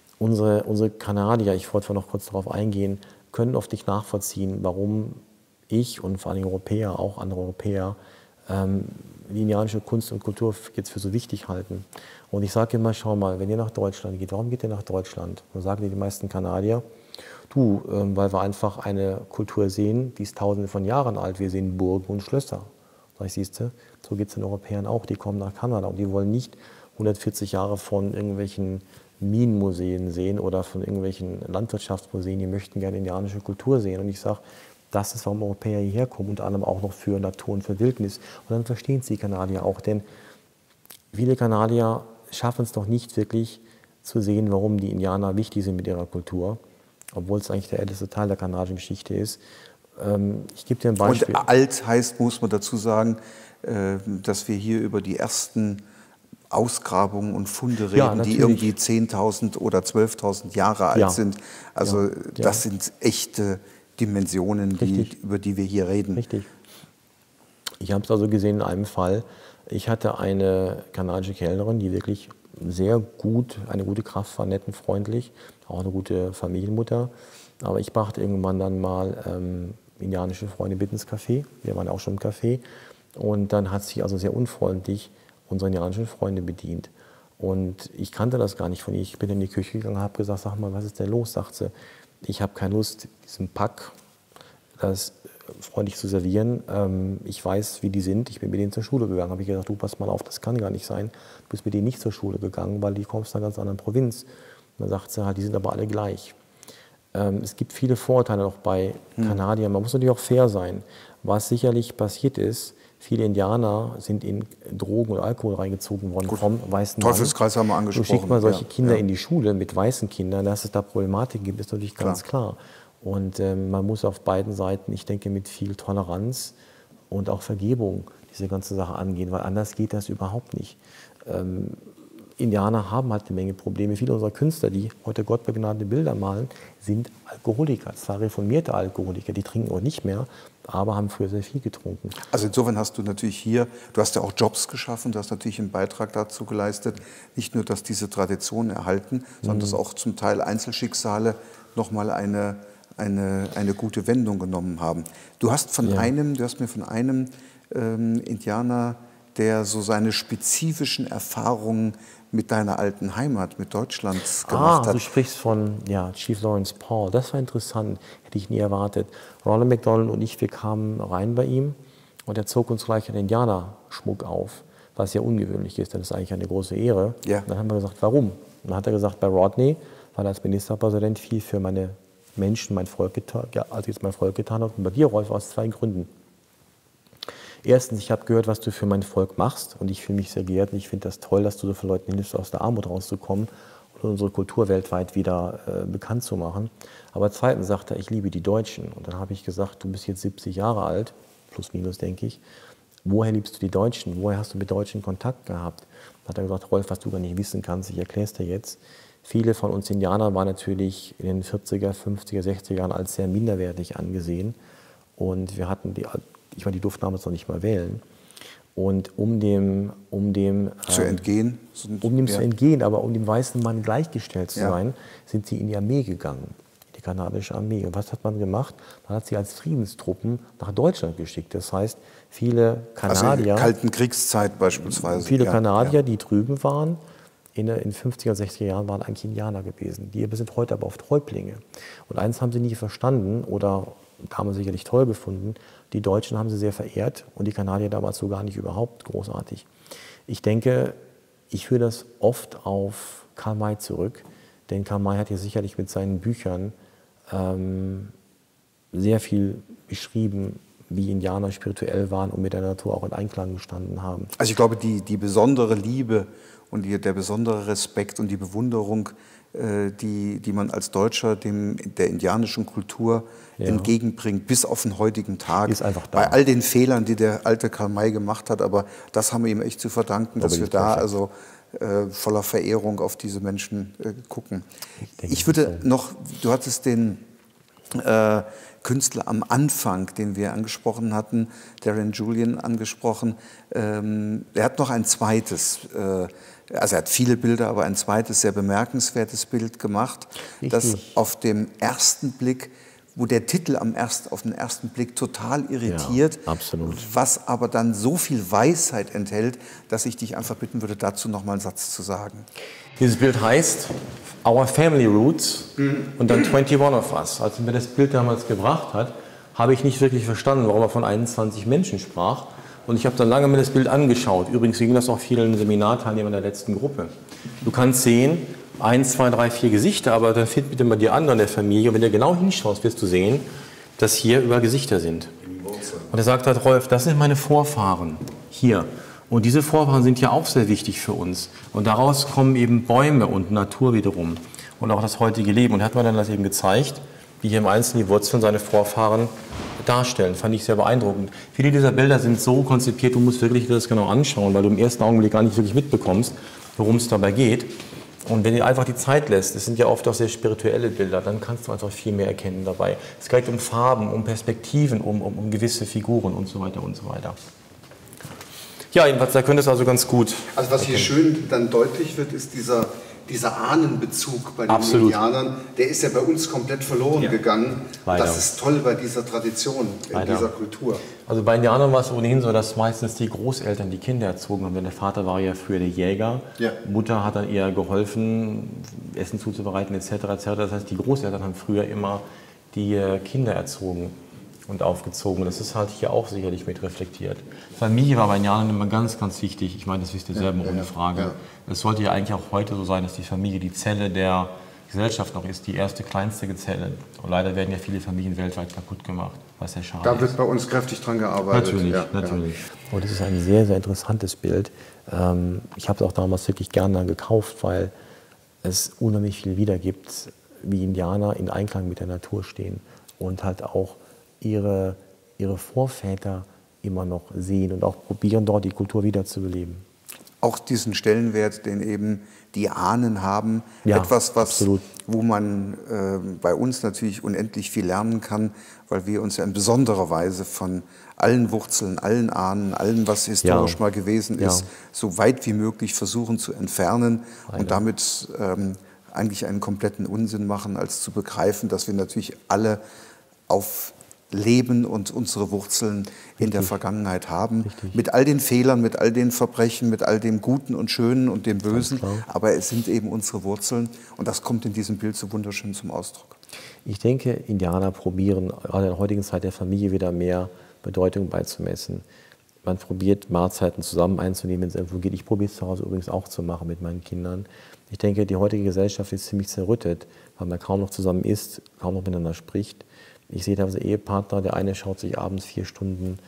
Unsere Kanadier, ich wollte noch kurz darauf eingehen, können oft nicht nachvollziehen, warum ich und vor allem Europäer, auch andere Europäer, die indianische Kunst und Kultur jetzt für so wichtig halten. Und ich sage immer, schau mal, wenn ihr nach Deutschland geht, warum geht ihr nach Deutschland? Dann sagen die meisten Kanadier, du, weil wir einfach eine Kultur sehen, die ist tausende von Jahren alt, wir sehen Burgen und Schlösser. Sag ich, siehst du, so geht es den Europäern auch, die kommen nach Kanada und die wollen nicht 140 Jahre von irgendwelchen Minenmuseen sehen oder von irgendwelchen Landwirtschaftsmuseen, die möchten gerne indianische Kultur sehen. Und ich sage, das ist, warum Europäer hierher kommen, unter anderem auch noch für Natur und für Wildnis. Und dann verstehen es die Kanadier auch, denn viele Kanadier schaffen es noch nicht wirklich zu sehen, warum die Indianer wichtig sind mit ihrer Kultur, obwohl es eigentlich der älteste Teil der kanadischen Geschichte ist. Ich gebe dir ein Beispiel. Und alt heißt, muss man dazu sagen, dass wir hier über die ersten Ausgrabungen und Funde reden, Ja, die irgendwie 10.000 oder 12.000 Jahre alt Ja. sind. Also Ja. das sind echte Dimensionen, über die wir hier reden. Richtig. Ich habe es also gesehen in einem Fall. Ich hatte eine kanadische Kellnerin, die wirklich sehr gut, eine gute Kraft war, nett und freundlich, auch eine gute Familienmutter. Aber ich brachte irgendwann dann mal indianische Freunde mit ins Café. Wir waren auch schon im Café. Und dann hat sie also sehr unfreundlich unsere indianischen Freunde bedient. Und ich kannte das gar nicht von ihr. Ich bin in die Küche gegangen und habe gesagt, sag mal, was ist denn los? Sagt sie, ich habe keine Lust, diesen Pack, das freundlich zu servieren. Ich weiß, wie die sind. Ich bin mit denen zur Schule gegangen. Habe ich gesagt, du, pass mal auf, das kann gar nicht sein. Du bist mit denen nicht zur Schule gegangen, weil die kommst aus einer ganz anderen Provinz. Und dann sagt sie halt, die sind aber alle gleich. Es gibt viele Vorurteile noch bei Kanadiern. Man muss natürlich auch fair sein. Was sicherlich passiert ist, viele Indianer sind in Drogen und Alkohol reingezogen worden vom weißen Mann. Teufelskreis haben wir angesprochen. Du schickst mal solche Kinder in die Schule mit weißen Kindern, dass es da Problematik gibt, ist natürlich ganz klar. Und man muss auf beiden Seiten, ich denke, mit viel Toleranz und auch Vergebung diese ganze Sache angehen, weil anders geht das überhaupt nicht. Indianer haben halt eine Menge Probleme. Viele unserer Künstler, die heute gottbegnadete Bilder malen, sind Alkoholiker, zwar reformierte Alkoholiker, die trinken auch nicht mehr, aber haben früher sehr viel getrunken. Also insofern hast du natürlich hier, du hast ja auch Jobs geschaffen, du hast natürlich einen Beitrag dazu geleistet, nicht nur, dass diese Traditionen erhalten, sondern dass auch zum Teil Einzelschicksale nochmal eine gute Wendung genommen haben. Du hast mir von einem Indianer, der so seine spezifischen Erfahrungen mit deiner alten Heimat, mit Deutschland gemacht hat. Du sprichst von Chief Lawrence Paul. Das war interessant, hätte ich nie erwartet. Ronald McDonald und ich, wir kamen rein bei ihm und er zog uns gleich einen Indianerschmuck auf, was ja ungewöhnlich ist, denn das ist eigentlich eine große Ehre. Ja. Und dann haben wir gesagt, warum? Und dann hat er gesagt, bei Rodney, weil er als Ministerpräsident viel für meine Menschen, mein Volk getan hat. Und bei dir, Rolf, aus 2 Gründen. Erstens, ich habe gehört, was du für mein Volk machst und ich fühle mich sehr geehrt und ich finde das toll, dass du so für Leuten hilfst, aus der Armut rauszukommen und unsere Kultur weltweit wieder bekannt zu machen. Aber zweitens sagte er, ich liebe die Deutschen. Und dann habe ich gesagt, du bist jetzt 70 Jahre alt, plus minus denke ich, woher liebst du die Deutschen? Woher hast du mit Deutschen Kontakt gehabt? Dann hat er gesagt, Rolf, was du gar nicht wissen kannst, ich erkläre es dir jetzt. Viele von uns Indianern waren natürlich in den 40er, 50er, 60er Jahren als sehr minderwertig angesehen. Und wir hatten die durften damals noch nicht mal wählen. Und um dem zu entgehen, zu entgehen, aber um dem weißen Mann gleichgestellt zu sein, sind sie in die Armee gegangen, die kanadische Armee. Und was hat man gemacht? Man hat sie als Friedenstruppen nach Deutschland geschickt. Das heißt, viele Kanadier, also Kalten Kriegszeit beispielsweise, viele Kanadier, die drüben waren, in den 50er, 60er Jahren waren eigentlich Indianer gewesen. Die sind heute aber oft Häuptlinge. Und eins haben sie nie verstanden oder haben sie sicherlich toll gefunden. Die Deutschen haben sie sehr verehrt und die Kanadier damals so gar nicht überhaupt großartig. Ich denke, ich führe das oft auf Karl May zurück, denn Karl May hat ja sicherlich mit seinen Büchern sehr viel beschrieben, wie Indianer spirituell waren und mit der Natur auch in Einklang gestanden haben. Also ich glaube, die besondere Liebe und der besondere Respekt und die Bewunderung, die man als Deutscher der indianischen Kultur entgegenbringt, bis auf den heutigen Tag. Ist einfach da. Bei all den Fehlern, die der alte Karl May gemacht hat, aber das haben wir ihm echt zu verdanken, dass wir da also voller Verehrung auf diese Menschen gucken. Ich würde noch, du hattest den Künstler am Anfang, den wir angesprochen hatten, Darren Julian angesprochen. Er hat noch ein zweites, also er hat viele Bilder, aber ein zweites sehr bemerkenswertes Bild gemacht, das auf dem ersten Blick wo der Titel auf den ersten Blick total irritiert, Ja, absolut. was aber dann so viel Weisheit enthält, dass ich dich einfach bitten würde, dazu noch mal einen Satz zu sagen. Dieses Bild heißt Our Family Roots und dann 21 of Us. Als er mir das Bild damals gebracht hat, habe ich nicht wirklich verstanden, warum er von 21 Menschen sprach. Und ich habe dann lange mir das Bild angeschaut. Übrigens ging das auch vielen Seminarteilnehmern der letzten Gruppe. Du kannst sehen, 1, 2, 3, 4 Gesichter, aber dann find bitte mal die anderen der Familie. Und wenn du genau hinschaust, wirst du sehen, dass hier über Gesichter sind. Und er sagt halt, Rolf, das sind meine Vorfahren hier. Und diese Vorfahren sind ja auch sehr wichtig für uns. Und daraus kommen eben Bäume und Natur wiederum. Und auch das heutige Leben. Und er hat mir dann das eben gezeigt, wie hier im Einzelnen die Wurzeln seine Vorfahren darstellen. Fand ich sehr beeindruckend. Viele dieser Bilder sind so konzipiert, du musst wirklich das genau anschauen, weil du im ersten Augenblick gar nicht wirklich mitbekommst, worum es dabei geht. Und wenn du einfach die Zeit lässt, das sind ja oft auch sehr spirituelle Bilder, dann kannst du einfach viel mehr erkennen dabei. Es geht um Farben, um Perspektiven, um gewisse Figuren und so weiter und so weiter. Ja, jedenfalls, da könnte es also ganz gut. Also was hier schön dann deutlich wird, ist dieser Ahnenbezug bei den Indianern, der ist ja bei uns komplett verloren gegangen. Leider. Das ist toll bei dieser Tradition, in dieser Kultur. Also bei Indianern war es ohnehin so, dass meistens die Großeltern die Kinder erzogen haben. Denn der Vater war ja früher der Jäger, Mutter hat dann eher geholfen, Essen zuzubereiten etc. etc. Das heißt, die Großeltern haben früher immer die Kinder erzogen und aufgezogen. Das ist halt hier auch sicherlich mit reflektiert. Familie war bei Indianern immer ganz, ganz wichtig. Ich meine, das wisst ihr selber ohne Frage. Es sollte ja eigentlich auch heute so sein, dass die Familie die Zelle der Gesellschaft noch ist, die erste, kleinste Zelle. Und leider werden ja viele Familien weltweit kaputt gemacht, was sehr schade ist. Da wird bei uns kräftig dran gearbeitet. Natürlich. Und das ist ein sehr, sehr interessantes Bild. Ich habe es auch damals wirklich gerne gekauft, weil es unheimlich viel wiedergibt, wie Indianer in Einklang mit der Natur stehen und halt auch ihre Vorväter immer noch sehen und auch probieren, dort die Kultur wiederzubeleben. Auch diesen Stellenwert, den eben die Ahnen haben, Ja, etwas, absolut. wo man bei uns natürlich unendlich viel lernen kann, weil wir uns ja in besonderer Weise von allen Wurzeln, allen Ahnen, allem, was historisch mal gewesen ist, so weit wie möglich versuchen zu entfernen und damit eigentlich einen kompletten Unsinn machen, als zu begreifen, dass wir natürlich alle auf Leben und unsere Wurzeln in der Vergangenheit haben. Mit all den Fehlern, mit all den Verbrechen, mit all dem Guten und Schönen und dem Bösen. Aber es sind eben unsere Wurzeln und das kommt in diesem Bild so wunderschön zum Ausdruck. Ich denke, Indianer probieren gerade in der heutigen Zeit der Familie wieder mehr Bedeutung beizumessen. Man probiert Mahlzeiten zusammen einzunehmen, wenn es irgendwo geht. Ich probiere es zu Hause übrigens auch zu machen mit meinen Kindern. Ich denke, die heutige Gesellschaft ist ziemlich zerrüttet, weil man kaum noch zusammen isst, kaum noch miteinander spricht. Ich sehe teilweise Ehepartner, der eine schaut sich abends 4 Stunden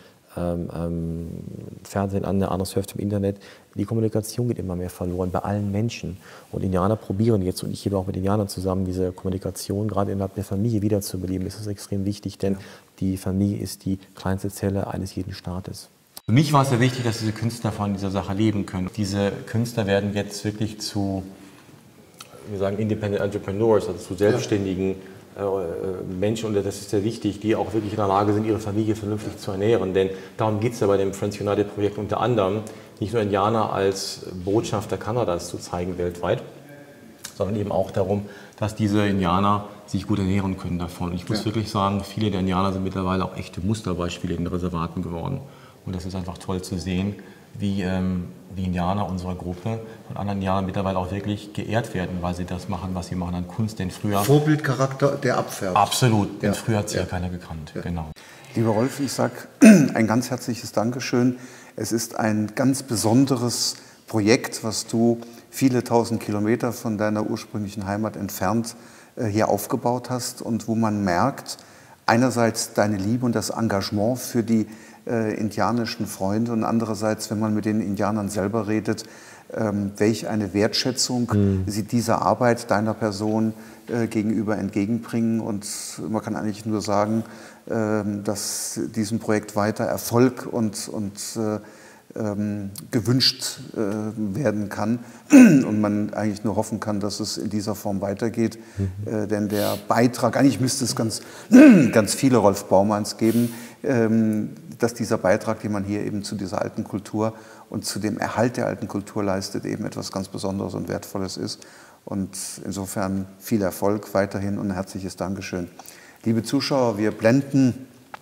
Fernsehen an, der andere surft im Internet. Die Kommunikation geht immer mehr verloren bei allen Menschen. Und Indianer probieren jetzt, und ich gebe auch mit Indianern zusammen, diese Kommunikation gerade innerhalb der Familie wiederzubeleben. Das ist extrem wichtig, denn die Familie ist die kleinste Zelle eines jeden Staates. Für mich war es sehr wichtig, dass diese Künstler von dieser Sache leben können. Diese Künstler werden jetzt wirklich zu, wir sagen, Independent Entrepreneurs, also zu selbstständigen Menschen, und das ist sehr wichtig, die auch wirklich in der Lage sind, ihre Familie vernünftig zu ernähren. Denn darum geht es ja bei dem Friends United Projekt unter anderem, nicht nur Indianer als Botschafter Kanadas zu zeigen weltweit, sondern eben auch darum, dass diese Indianer sich gut ernähren können davon. Und ich muss wirklich sagen, viele der Indianer sind mittlerweile auch echte Musterbeispiele in den Reservaten geworden. Und das ist einfach toll zu sehen, wie Indianer unserer Gruppe von anderen Indianern mittlerweile auch wirklich geehrt werden, weil sie das machen, was sie machen an Kunst. Denn früher Vorbildcharakter, der abfärbt. Absolut, denn früher hat es ja keiner gekannt. Genau. Lieber Rolf, ich sage ein ganz herzliches Dankeschön. Es ist ein ganz besonderes Projekt, was du viele tausend Kilometer von deiner ursprünglichen Heimat entfernt hier aufgebaut hast und wo man merkt, einerseits deine Liebe und das Engagement für die indianischen Freunde und andererseits, wenn man mit den Indianern selber redet, welch eine Wertschätzung sie dieser Arbeit deiner Person gegenüber entgegenbringen. Und man kann eigentlich nur sagen, dass diesem Projekt weiter Erfolg und gewünscht werden kann und man eigentlich nur hoffen kann, dass es in dieser Form weitergeht. Denn der Beitrag, eigentlich müsste es ganz viele Rolf Baumanns geben, dass dieser Beitrag, den man hier eben zu dieser alten Kultur und zu dem Erhalt der alten Kultur leistet, eben etwas ganz Besonderes und Wertvolles ist. Und insofern viel Erfolg weiterhin und ein herzliches Dankeschön. Liebe Zuschauer, wir blenden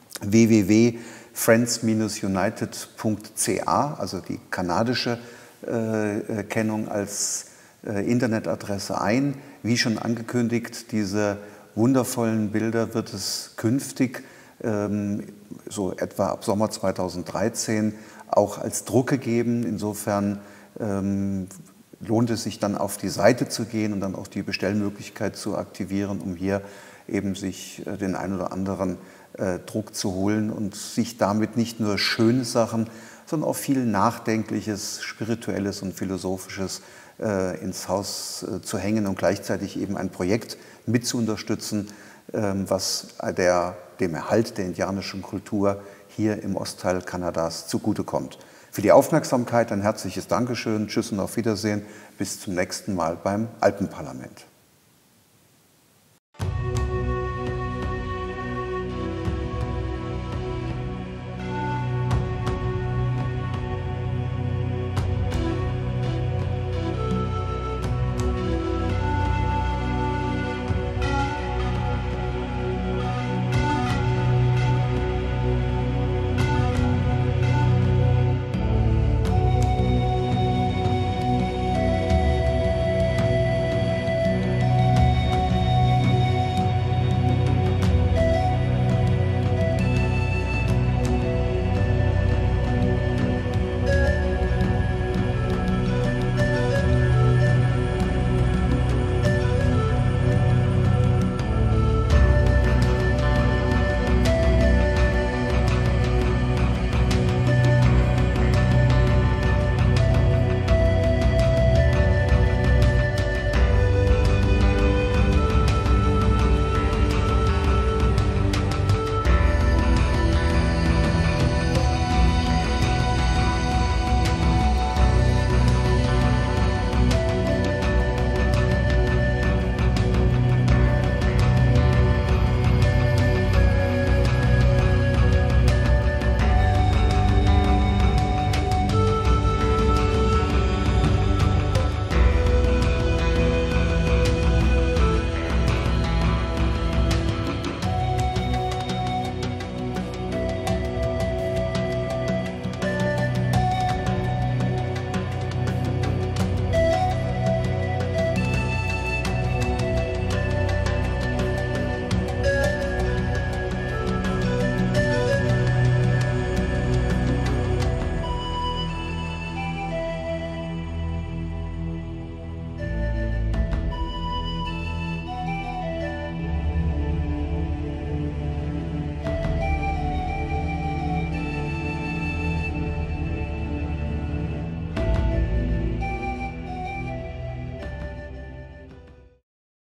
www.friends-united.ca, also die kanadische Kennung als Internetadresse ein. Wie schon angekündigt, diese wundervollen Bilder wird es künftig, so etwa ab Sommer 2013, auch als Drucke geben. Insofern lohnt es sich dann auf die Seite zu gehen und dann auch die Bestellmöglichkeit zu aktivieren, um hier eben sich den ein oder anderen Druck zu holen und sich damit nicht nur schöne Sachen, sondern auch viel Nachdenkliches, Spirituelles und Philosophisches ins Haus zu hängen und gleichzeitig eben ein Projekt mit zu unterstützen, was dem Erhalt der indianischen Kultur hier im Ostteil Kanadas zugutekommt. Für die Aufmerksamkeit ein herzliches Dankeschön, tschüss und auf Wiedersehen, bis zum nächsten Mal beim Alpenparlament.